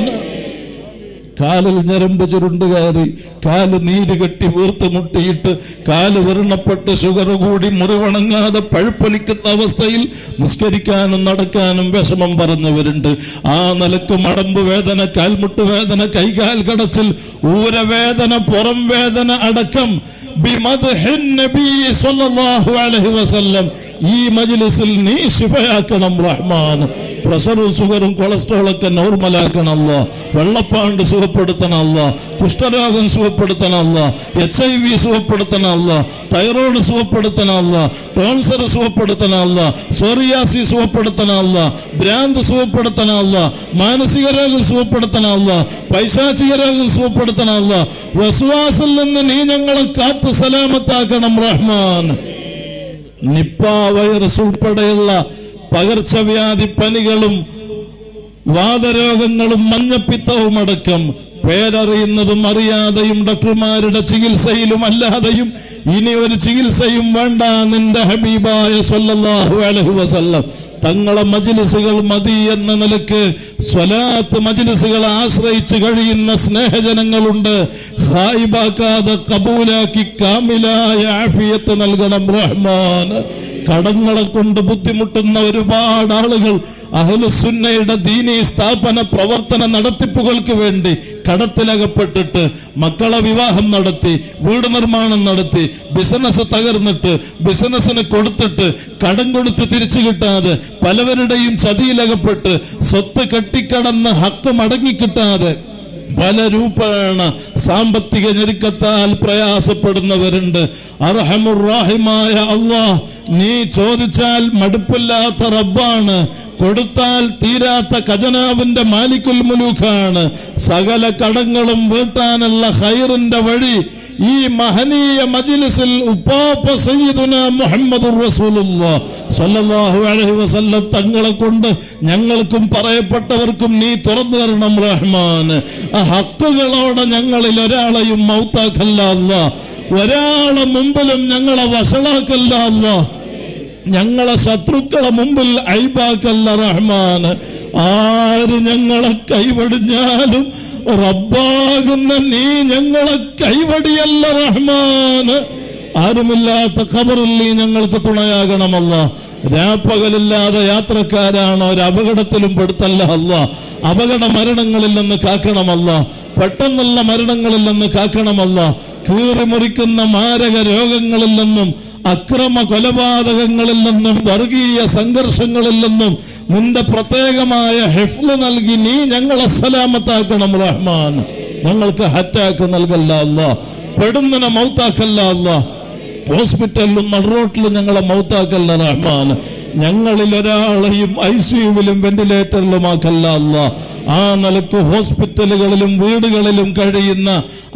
കാലിൽ ഞരമ്പ് ചുരുണ്ട് കയറി, കാല് നീര് കെട്ടി വീർത്ത് മുട്ടിയിട്ട്, കാല് വെറുണപ്പെട്ട് ഷുഗർ കൂടി മുറിവണങ്ങാതെ പഴുപ്പൊലിക്കുന്ന അവസ്ഥയിൽ നിസ്കരിക്കാനും നടക്കാനും വിഷമം പറഞ്ഞവരുണ്ട്. ആ നിലക്ക് മടമ്പ് വേദന, കാൽമുട്ട് വേദന, കൈകാൽ കടച്ചിൽ, ഊരവേദന, പുറം വേദന അടക്കം ബിമദ്ഹിൻ നബി സ്വല്ലല്ലാഹു അലൈഹി വസല്ലം ഈ മജ്ലിസിൽ നീ ശിഫയാക്കണം റഹ്മാൻ. പ്രഷറും ഷുഗറും കൊളസ്ട്രോളൊക്കെ നോർമലാക്കണം. വെള്ളപ്പാണ്ട് സുഖപ്പെടുത്തണം. കുഷ്ഠരോഗം സുഖപ്പെടുത്തണം. HIV സുഖപ്പെടുത്തണം. തൈറോയ്ഡ് സുഖപ്പെടുത്തണം. ടോൺസർ സുഖപ്പെടുത്തണം. സോറിയാസി സുഖപ്പെടുത്തണം. ഭ്രാന്ത് സുഖപ്പെടുത്തണം. മാനസിക രോഗം സുഖപ്പെടുത്തണം. പൈശാചിക രോഗം സുഖപ്പെടുത്തണം. വസ്വാസിൽ നിന്ന് നീ ഞങ്ങളെ കാത്ത് സലാമത്താക്കണം റഹ്മാൻ. നിപ്പ വൈറസ് ഉൾപ്പെടെയുള്ള പകർച്ചവ്യാധി പനികളും വാതരോഗങ്ങളും മഞ്ഞപ്പിത്തവും അടക്കം പേരറിയുന്നതും അറിയാതെയും ഡോക്ടർമാരുടെ ചികിത്സയിലും അല്ലാതെയും ഇനി ഒരു ചികിത്സയും വേണ്ട, നിന്റെ ഹബീബായ സ്വല്ലല്ലാഹു അലൈഹി വസല്ലം തങ്ങളെ മജ്ലിസുകൾ മതി എന്ന നിലക്ക് സ്വലാത്ത് മജ്ലിസുകളെ ആശ്രയിച്ച് കഴിയുന്ന സ്നേഹജനങ്ങളുണ്ട്. ഖായിബാക്കാതെ കബൂലാക്കി കാമിലായ ആഫിയത്ത് നൽകണം റഹ്മാൻ. കടങ്ങളെ കൊണ്ട് ബുദ്ധിമുട്ടുന്ന ഒരുപാട് ആളുകൾ അഹ്ലുസുന്നയുടെ ദീനീ സ്ഥാപന പ്രവർത്തന നടത്തിപ്പുകൾക്ക് വേണ്ടി കടത്തിലകപ്പെട്ടിട്ട് മക്കളെ വിവാഹം നടത്തി, വീട് നിർമ്മാണം നടത്തി, ബിസിനസ് തകർന്നിട്ട്, ബിസിനസ്സിന് കൊടുത്തിട്ട് കടം കൊടുത്ത് തിരിച്ചു കിട്ടാതെ പലവരുടെയും ചതിയിലകപ്പെട്ട് സ്വത്ത് കെട്ടിക്കടന്ന് ഹക്ക് മടങ്ങിക്കിട്ടാതെ പല രൂപേണ സാമ്പത്തിക ഞെരുക്കത്താൽ പ്രയാസപ്പെടുന്നവരുണ്ട്. അർഹമുർ റഹീമായ അല്ലാഹ്, നീ ചോദിച്ചാൽ മടുപ്പില്ലാത്ത റബ്ബാണ്, കൊടുത്താൽ തീരാത്ത ഖജനാവിന്റെ മാലിക്കുൽ മുലൂഖാണ്. സകല കടങ്ങളും വീട്ടാനുള്ള ഖൈറിന്റെ വഴി ഈ മഹനീയ മജ്ലിസിൽ ഉപ്പാപ്പ സയ്യിദുനാ മുഹമ്മദുർ റസൂലുള്ളാഹി സ്വല്ലല്ലാഹു അലൈഹി വസല്ലം തങ്ങളെ കൊണ്ട് ഞങ്ങൾക്കും പറയപ്പെട്ടവർക്കും നീ തുറന്നു തരണം റഹ്മാൻ. ആ ഹക്കുകളോടെ ഞങ്ങളിൽ ഒരാളെയും മൗത്താക്കല്ല അല്ലാഹ്, ഒരാളെ മുമ്പിലും ഞങ്ങളെ വഷളാക്കല്ല അല്ലാഹ്, ഞങ്ങളെ ശത്രുക്കളെ മുമ്പിൽ ഐബാക്കല്ല റഹ്മാൻ. ആര് ഞങ്ങളെ കൈവടിഞ്ഞാലും റബ്ബാകുന്ന നീ ഞങ്ങളെ കൈവടിയല്ല റഹ്മാൻ. ആരുമില്ലാത്ത ഖബറിൽ നീ ഞങ്ങൾക്ക് തുണയാകണമല്ല. രാപ്പകലില്ലാതെ യാത്രക്കാരാണ്, ഒരു അപകടത്തിലും പെടുത്തല്ല അല്ല. അപകട മരണങ്ങളിൽ നിന്ന് കാക്കണമല്ല, പെട്ടെന്നുള്ള മരണങ്ങളിൽ നിന്ന് കാക്കണമല്ല, കീറി മുറിക്കുന്ന മാരക രോഗങ്ങളിൽ നിന്നും അക്രമ കൊലപാതകങ്ങളിൽ നിന്നും വർഗീയ സംഘർഷങ്ങളിൽ നിന്നും നിന്റെ പ്രത്യേകമായ ഹിഫ്ള് നൽകി നീ ഞങ്ങളെ സലാമത്താക്കണം റഹ്മാൻ. ഞങ്ങൾക്ക് അറ്റാക്ക് നൽകല്ല അല്ലാ, പെടുന്നതിനെ മൗത്താക്കല്ല അല്ലാ, ഹോസ്പിറ്റലിലും നടുറോട്ടിലും ഞങ്ങളെ മൗത്താക്കല്ല റഹ്മാൻ. ഞങ്ങളിൽ ഒരാളെയും ICUവിലും വെന്റിലേറ്ററിലുമാക്കല്ല അല്ലാ. ആ നിലക്ക് ഹോസ്പിറ്റലുകളിലും വീടുകളിലും കഴിയുന്ന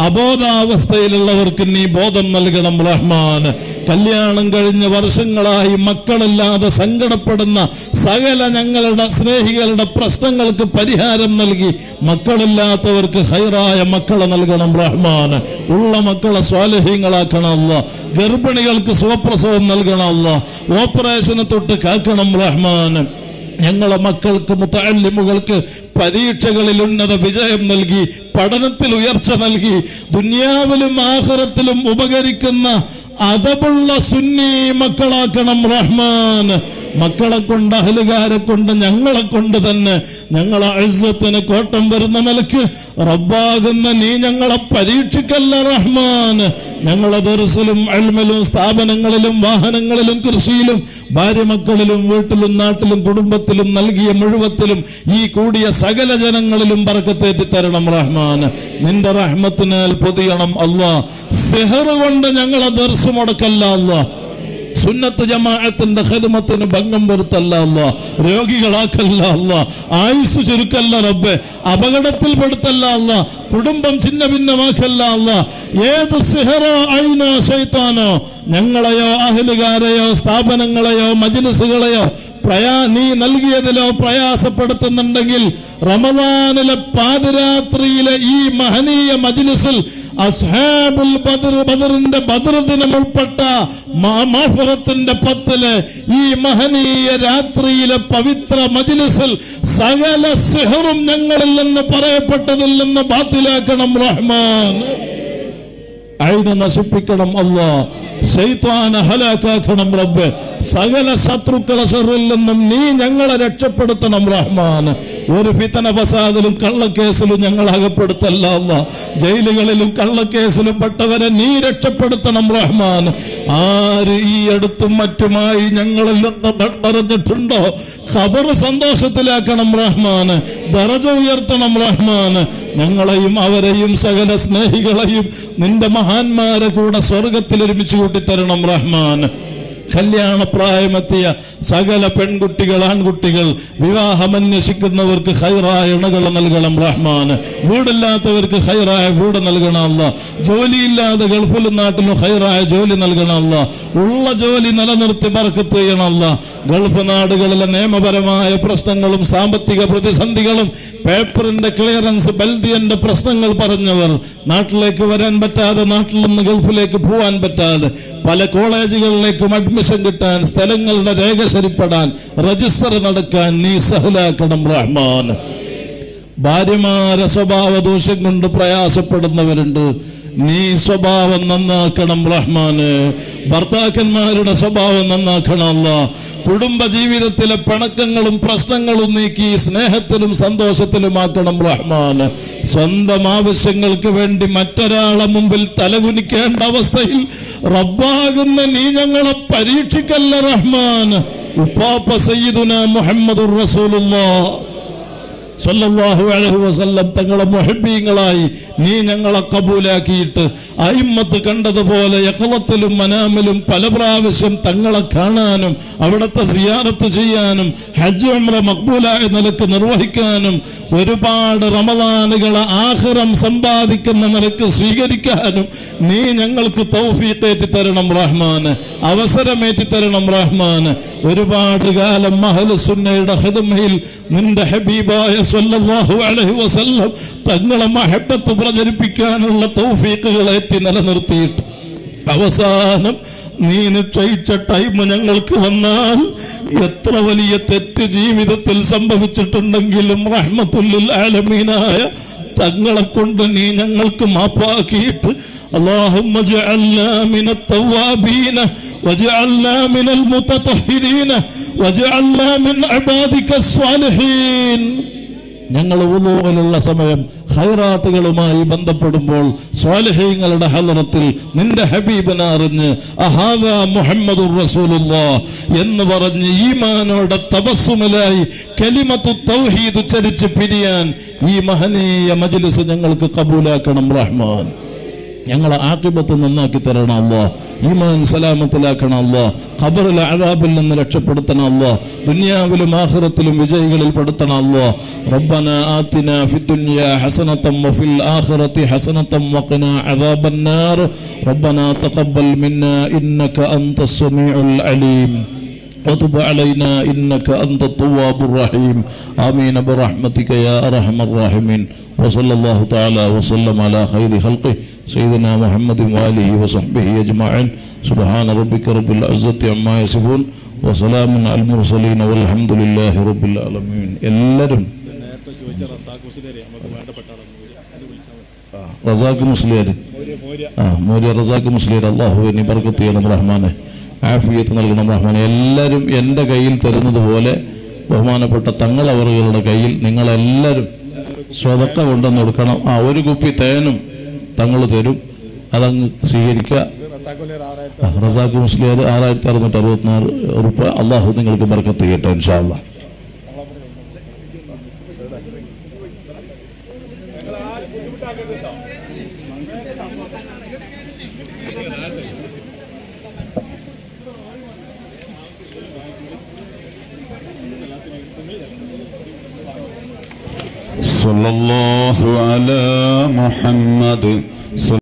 അബോധാവസ്ഥയിലുള്ളവർക്ക് നീ ബോധം നൽകണം റഹ്മാൻ. കല്യാണം കഴിഞ്ഞ വർഷങ്ങളായി മക്കളില്ലാതെ സങ്കടപ്പെടുന്ന സകല ഞങ്ങളുടെ സ്നേഹികളുടെ പ്രശ്നങ്ങൾക്ക് പരിഹാരം നൽകി മക്കളില്ലാത്തവർക്ക് ഖൈറായ മക്കളെ നൽകണം റഹ്മാൻ. ഉള്ള മക്കളെ സ്വാലിഹീങ്ങളാക്കണം അല്ലാ. ഗർഭിണികൾക്ക് സുഖപ്രസവം നൽകണം അല്ലാ. ഓപ്പറേഷനെ തൊട്ട് കാക്കണം റഹ്മാൻ. ഞങ്ങളെ മക്കൾക്ക് മുതഅല്ലിമുകൾക്ക് പരീക്ഷകളിൽ ഉന്നത വിജയം നൽകി, പഠനത്തിൽ ഉയർച്ച നൽകി, ദുനിയാവിലും ആഖിറത്തിലും ഉപകരിക്കുന്ന അദബുള്ള സുന്നി മക്കളാക്കണം റഹ്മാൻ. മക്കളെ കൊണ്ട്, അഹ്ലുകാരെ കൊണ്ട്, ഞങ്ങളെ കൊണ്ട് തന്നെ ഞങ്ങളെ ഇസ്സത്തിന് കോട്ടം വരുന്ന നിലക്ക് റബ്ബാകുന്ന നീ ഞങ്ങളെ പരീക്ഷിക്കല്ല റഹ്മാൻ. ഞങ്ങളെ ദർസിലും ഇൽമിലും സ്ഥാപനങ്ങളിലും വാഹനങ്ങളിലും കൃഷിയിലും ഭാര്യമക്കളിലും വീട്ടിലും നാട്ടിലും കുടുംബത്തിലും നൽകിയ മുഴുവത്തിലും ഈ കൂടിയ സകല ജനങ്ങളിലും ബറക്കത്തേറ്റി തരണം റഹ്മാൻ. നിന്റെ റഹ്മത്തിനാൽ പൊതിയണം അല്ലാ. സിഹർ കൊണ്ട് ഞങ്ങളെ ദർസ് മുടക്കല്ല അല്ലാ. സുന്നത്ത് ജമാഅത്തിന്റെ ഖിദ്മത്തിന് ഭംഗം വരുത്തല്ല അല്ലാ. രോഗികളാക്കല്ല അല്ലാ. ആയുസ് ചുരുക്കല്ല റബ്ബേ. അപകടത്തിൽ പെടുത്തല്ല അല്ലാ. കുടുംബം ഛിന്ന ഭിന്നമാക്കല്ല അല്ലാ. ഏത് സിഹറോ ഐനോ ശൈത്താനോ ഞങ്ങളെയോ അഹ്ലുകാരെയോ സ്ഥാപനങ്ങളെയോ മജ്ലിസുകളെയോ നീ നൽകിയതിലോ പ്രയാസപ്പെടുത്തുന്നുണ്ടെങ്കിൽ റമദാനിലെ പാതിരാത്രിയിലെ ഈ മഹനീയ മജ്ലിസിൽ അസ്ഹാബുൽ ബദർ, ബദറിന്റെ ബദർ ദിനം ഉൾപ്പെട്ട മഗ്ഫിറത്തിന്റെ 10 ഈ മഹനീയ രാത്രിയിലെ പവിത്ര മജ്ലിസിൽ സകല സിഹറും ഞങ്ങളിൽ നിന്ന് പറയപ്പെട്ടതിൽ നിന്ന് ബാത്തിലാക്കണം റഹ്മാൻ. അയിനെ നശിപ്പിക്കണം അല്ലാ. ശൈത്വാനെ ഹലാക്കാക്കണം റബ്ബേ. സകല ശത്രുക്കളെ ശർറിൽ നിന്നും നീ ഞങ്ങളെ രക്ഷപ്പെടുത്തണം റഹ്മാൻ. ഒരു ഫിതന ഫസാദിലും കള്ളക്കേസിലും ഞങ്ങൾ അകപ്പെടുത്തല്ല അല്ലാഹ്. ജയിലുകളിലും കള്ളക്കേസിലും പെട്ടവരെ നീ രക്ഷപ്പെടുത്തണം റഹ്മാൻ. ആര് ഈ അടുത്തും മറ്റുമായി ഞങ്ങളിൽ നിന്ന് പറഞ്ഞിട്ടുണ്ടോ, ഖബർ സന്തോഷത്തിലാക്കണം റഹ്മാൻ, ദറജ ഉയർത്തണം റഹ്മാൻ. ഞങ്ങളെയും അവരെയും സകല സ്നേഹികളെയും നിന്റെ മഹാന്മാരെ കൂടെ സ്വർഗത്തിൽ ഒരുമിച്ച് കൂട്ടിത്തരണം റഹ്മാൻ. കല്യാണപ്രായമെത്തിയ സകല പെൺകുട്ടികൾ, ആൺകുട്ടികൾ, വിവാഹമന്വേഷിക്കുന്നവർക്ക് ഖൈറായ ഇണകൾ നൽകണം റഹ്മാൻ. വീടില്ലാത്തവർക്ക് ഖൈറായ വീട് നൽകണം അല്ലാഹ്. ജോലിയില്ലാതെ ഗൾഫിലും നാട്ടിലും ഖൈറായ ജോലി നൽകണം അല്ലാഹ്. ഉള്ള ജോലി നിലനിർത്തി ബർക്കത്ത് ചെയ്യണം അല്ലാഹ്. ഗൾഫ് നാടുകളിലെ നിയമപരമായ പ്രശ്നങ്ങളും സാമ്പത്തിക പ്രതിസന്ധികളും പേപ്പറിന്റെ ക്ലിയറൻസ്, ബൽദിയന്റെ പ്രശ്നങ്ങൾ പറഞ്ഞവർ നാട്ടിലേക്ക് വരാൻ പറ്റാതെ, നാട്ടിൽ നിന്ന് ഗൾഫിലേക്ക് പോകാൻ പറ്റാതെ, പല കോളേജുകളിലേക്കും അഡ്മിഷൻ കിട്ടാൻ, സ്ഥലങ്ങളുടെ രേഖ ശരിപ്പെടാൻ, രജിസ്റ്റർ നടക്കാൻ നീ സഹലാക്കണം റഹ്മാൻ. ഭാര്യമാരെ സ്വഭാവ ദോഷം കൊണ്ട് പ്രയാസപ്പെടുന്നവരുണ്ട്, നീ സ്വഭാവം നന്നാക്കണം റഹ്മാന്. ഭർത്താക്കന്മാരുടെ സ്വഭാവം നന്നാക്കണം അല്ലാഹ്. കുടുംബ ജീവിതത്തിലെ പിണക്കങ്ങളും പ്രശ്നങ്ങളും നീക്കി സ്നേഹത്തിലും സന്തോഷത്തിലുമാക്കണം റഹ്മാൻ. സ്വന്തം ആവശ്യങ്ങൾക്ക് വേണ്ടി മറ്റൊരാളെ മുമ്പിൽ തലകുനിക്കേണ്ട അവസ്ഥയിൽ റബ്ബാകുന്ന നീ ഞങ്ങളെ പരീക്ഷിക്കല്ല റഹ്മാൻ. ഉപ്പാപ്പ സയ്യിദുനാ മുഹമ്മദുർ റസൂലുള്ളാഹ് സല്ലല്ലാഹു അലൈഹി വസല്ലം തങ്ങളെ മുഹബ്ബീങ്ങളായി നീ ഞങ്ങളെ കബൂലാക്കിയിട്ട് അയിമ്മത്ത് കണ്ടതുപോലെ യഖളത്തിലും മനാമിലും പല പ്രാവശ്യം തങ്ങളെ കാണാനും അവിടുത്തെ സിയാറത്ത് ചെയ്യാനും ഹജ്ജ് ഉംറ മഖ്ബൂലായ നിലക്ക് നിർവഹിക്കാനും ഒരുപാട് റമളാനുകളെ ആഖിറം സമ്പാദിക്കുന്ന നിലക്ക് സ്വീകരിക്കാനും നീ ഞങ്ങൾക്ക് തൗഫീഖ് തരണം റഹ്മാൻ, അവസരമേറ്റി തരണം റഹ്മാൻ. ഒരുപാട് കാലം അഹ്ലു സുന്നയുടെ ഖിദ്മയിൽ നിന്റെ ഹബീബായ സല്ലല്ലാഹു അലൈഹി വസല്ലം തങ്ങളെ മഹബ്ബത്ത് പ്രചരിപ്പിക്കാനുള്ള തൗഫീഖുകളേറ്റി നിലനിർത്തിയിട്ട് അവസാനം നീ നിശ്ചയിച്ച ടൈം ഞങ്ങൾക്ക് വന്നാൽ എത്ര വലിയ തെറ്റ് ജീവിതത്തിൽ സംഭവിച്ചിട്ടുണ്ടെങ്കിലും റഹ്മത്തുൽ ആലമീനായ തങ്ങളെ കൊണ്ട് നീ ഞങ്ങൾക്ക് മാപ്പാക്കിയിട്ട് اللهم اجعلنا من التوابين واجعلنا من المتطهرين واجعلنا من عبادك الصالحين. ഞങ്ങൾ വുളൂഇലുള്ള സമയം ഖൈറാത്തുകളുമായി ബന്ധപ്പെടുമ്പോൾ സ്വാലിഹീങ്ങളുടെ ഹളറത്തിൽ നിന്റെ ഹബീബിനെ അറിഞ്ഞ് അഹാദാ മുഹമ്മദുർ റസൂലുള്ളാഹ് എന്ന് പറഞ്ഞ് ഈമാനോടെ തബസ്സുമിലായി കലിമത്തു തൗഹീദ് ഉച്ചരിച്ച് പിരിയാൻ ഈ മഹനീയ മജ്ലിസ് ഞങ്ങൾക്ക് കബൂലാക്കണം റഹ്മാൻ. ഞങ്ങളെ ആഖിബത്ത് നന്നാക്കി തരണം അല്ലാഹ്. ഈമാൻ സലാമത്തിലാക്കണം അല്ലാഹ്. ഖബറിലെ അദാബിൽ നിന്ന് രക്ഷപ്പെടുത്തണം അല്ലാഹ്. ദുനിയാവിലും ആഖിറത്തിലും വിജയികളിൽ പെടുത്തണം അല്ലാഹ്. റബ്ബനാ ആതിനാ ഫിദ്ദുനിയാ ഹസനതൻ വഫിൽ ആഖിറതി ഹസനതൻ വഖിനാ അദാബന്നാർ. റബ്ബനാ തഖബ്ബൽ മിന്നാ ഇന്നക അൻതസ് സമീഉൽ അലീം وتب علينا إنك أنت التواب الرحيم. آمين برحمتك يا أرحم الراحمين. وصلى الله تعالى وسلم على خير خلقه سيدنا محمد وآله وصحبه أجمعين. سبحان ربك رب العزة عما يصفون وسلام على المرسلين والحمد لله رب العالمين. എല്ലാവരും റസാഖ് മുസ്ലിയാർ മോര്യ റസാഖ് മുസ്ലിയാർ അല്ലാഹുവേ നീ ബർക്കത്ത് ചെയ്യണം റഹ്മാനെ, ആഫിയത്ത് നൽകണം റഹ്മാനെ. എല്ലാവരും എൻ്റെ കയ്യിൽ തരുന്നത് പോലെ ബഹുമാനപ്പെട്ട തങ്ങൾ അവറുകളുടെ കയ്യിൽ നിങ്ങളെല്ലാവരും സ്വതക്ക കൊണ്ടുവന്ന് കൊടുക്കണം. ഒരു കുപ്പി തേനും തങ്ങൾ തരും, അതങ്ങ് സ്വീകരിക്കുക. റസാഖ് മുസ്ലിയാർ 6664 ഉറുപ്പ. അള്ളാഹു നിങ്ങൾക്ക് ബർക്കത്ത് ചെയ്യട്ടെ ഇൻഷാ അല്ലാഹ്. صلى الله على محمد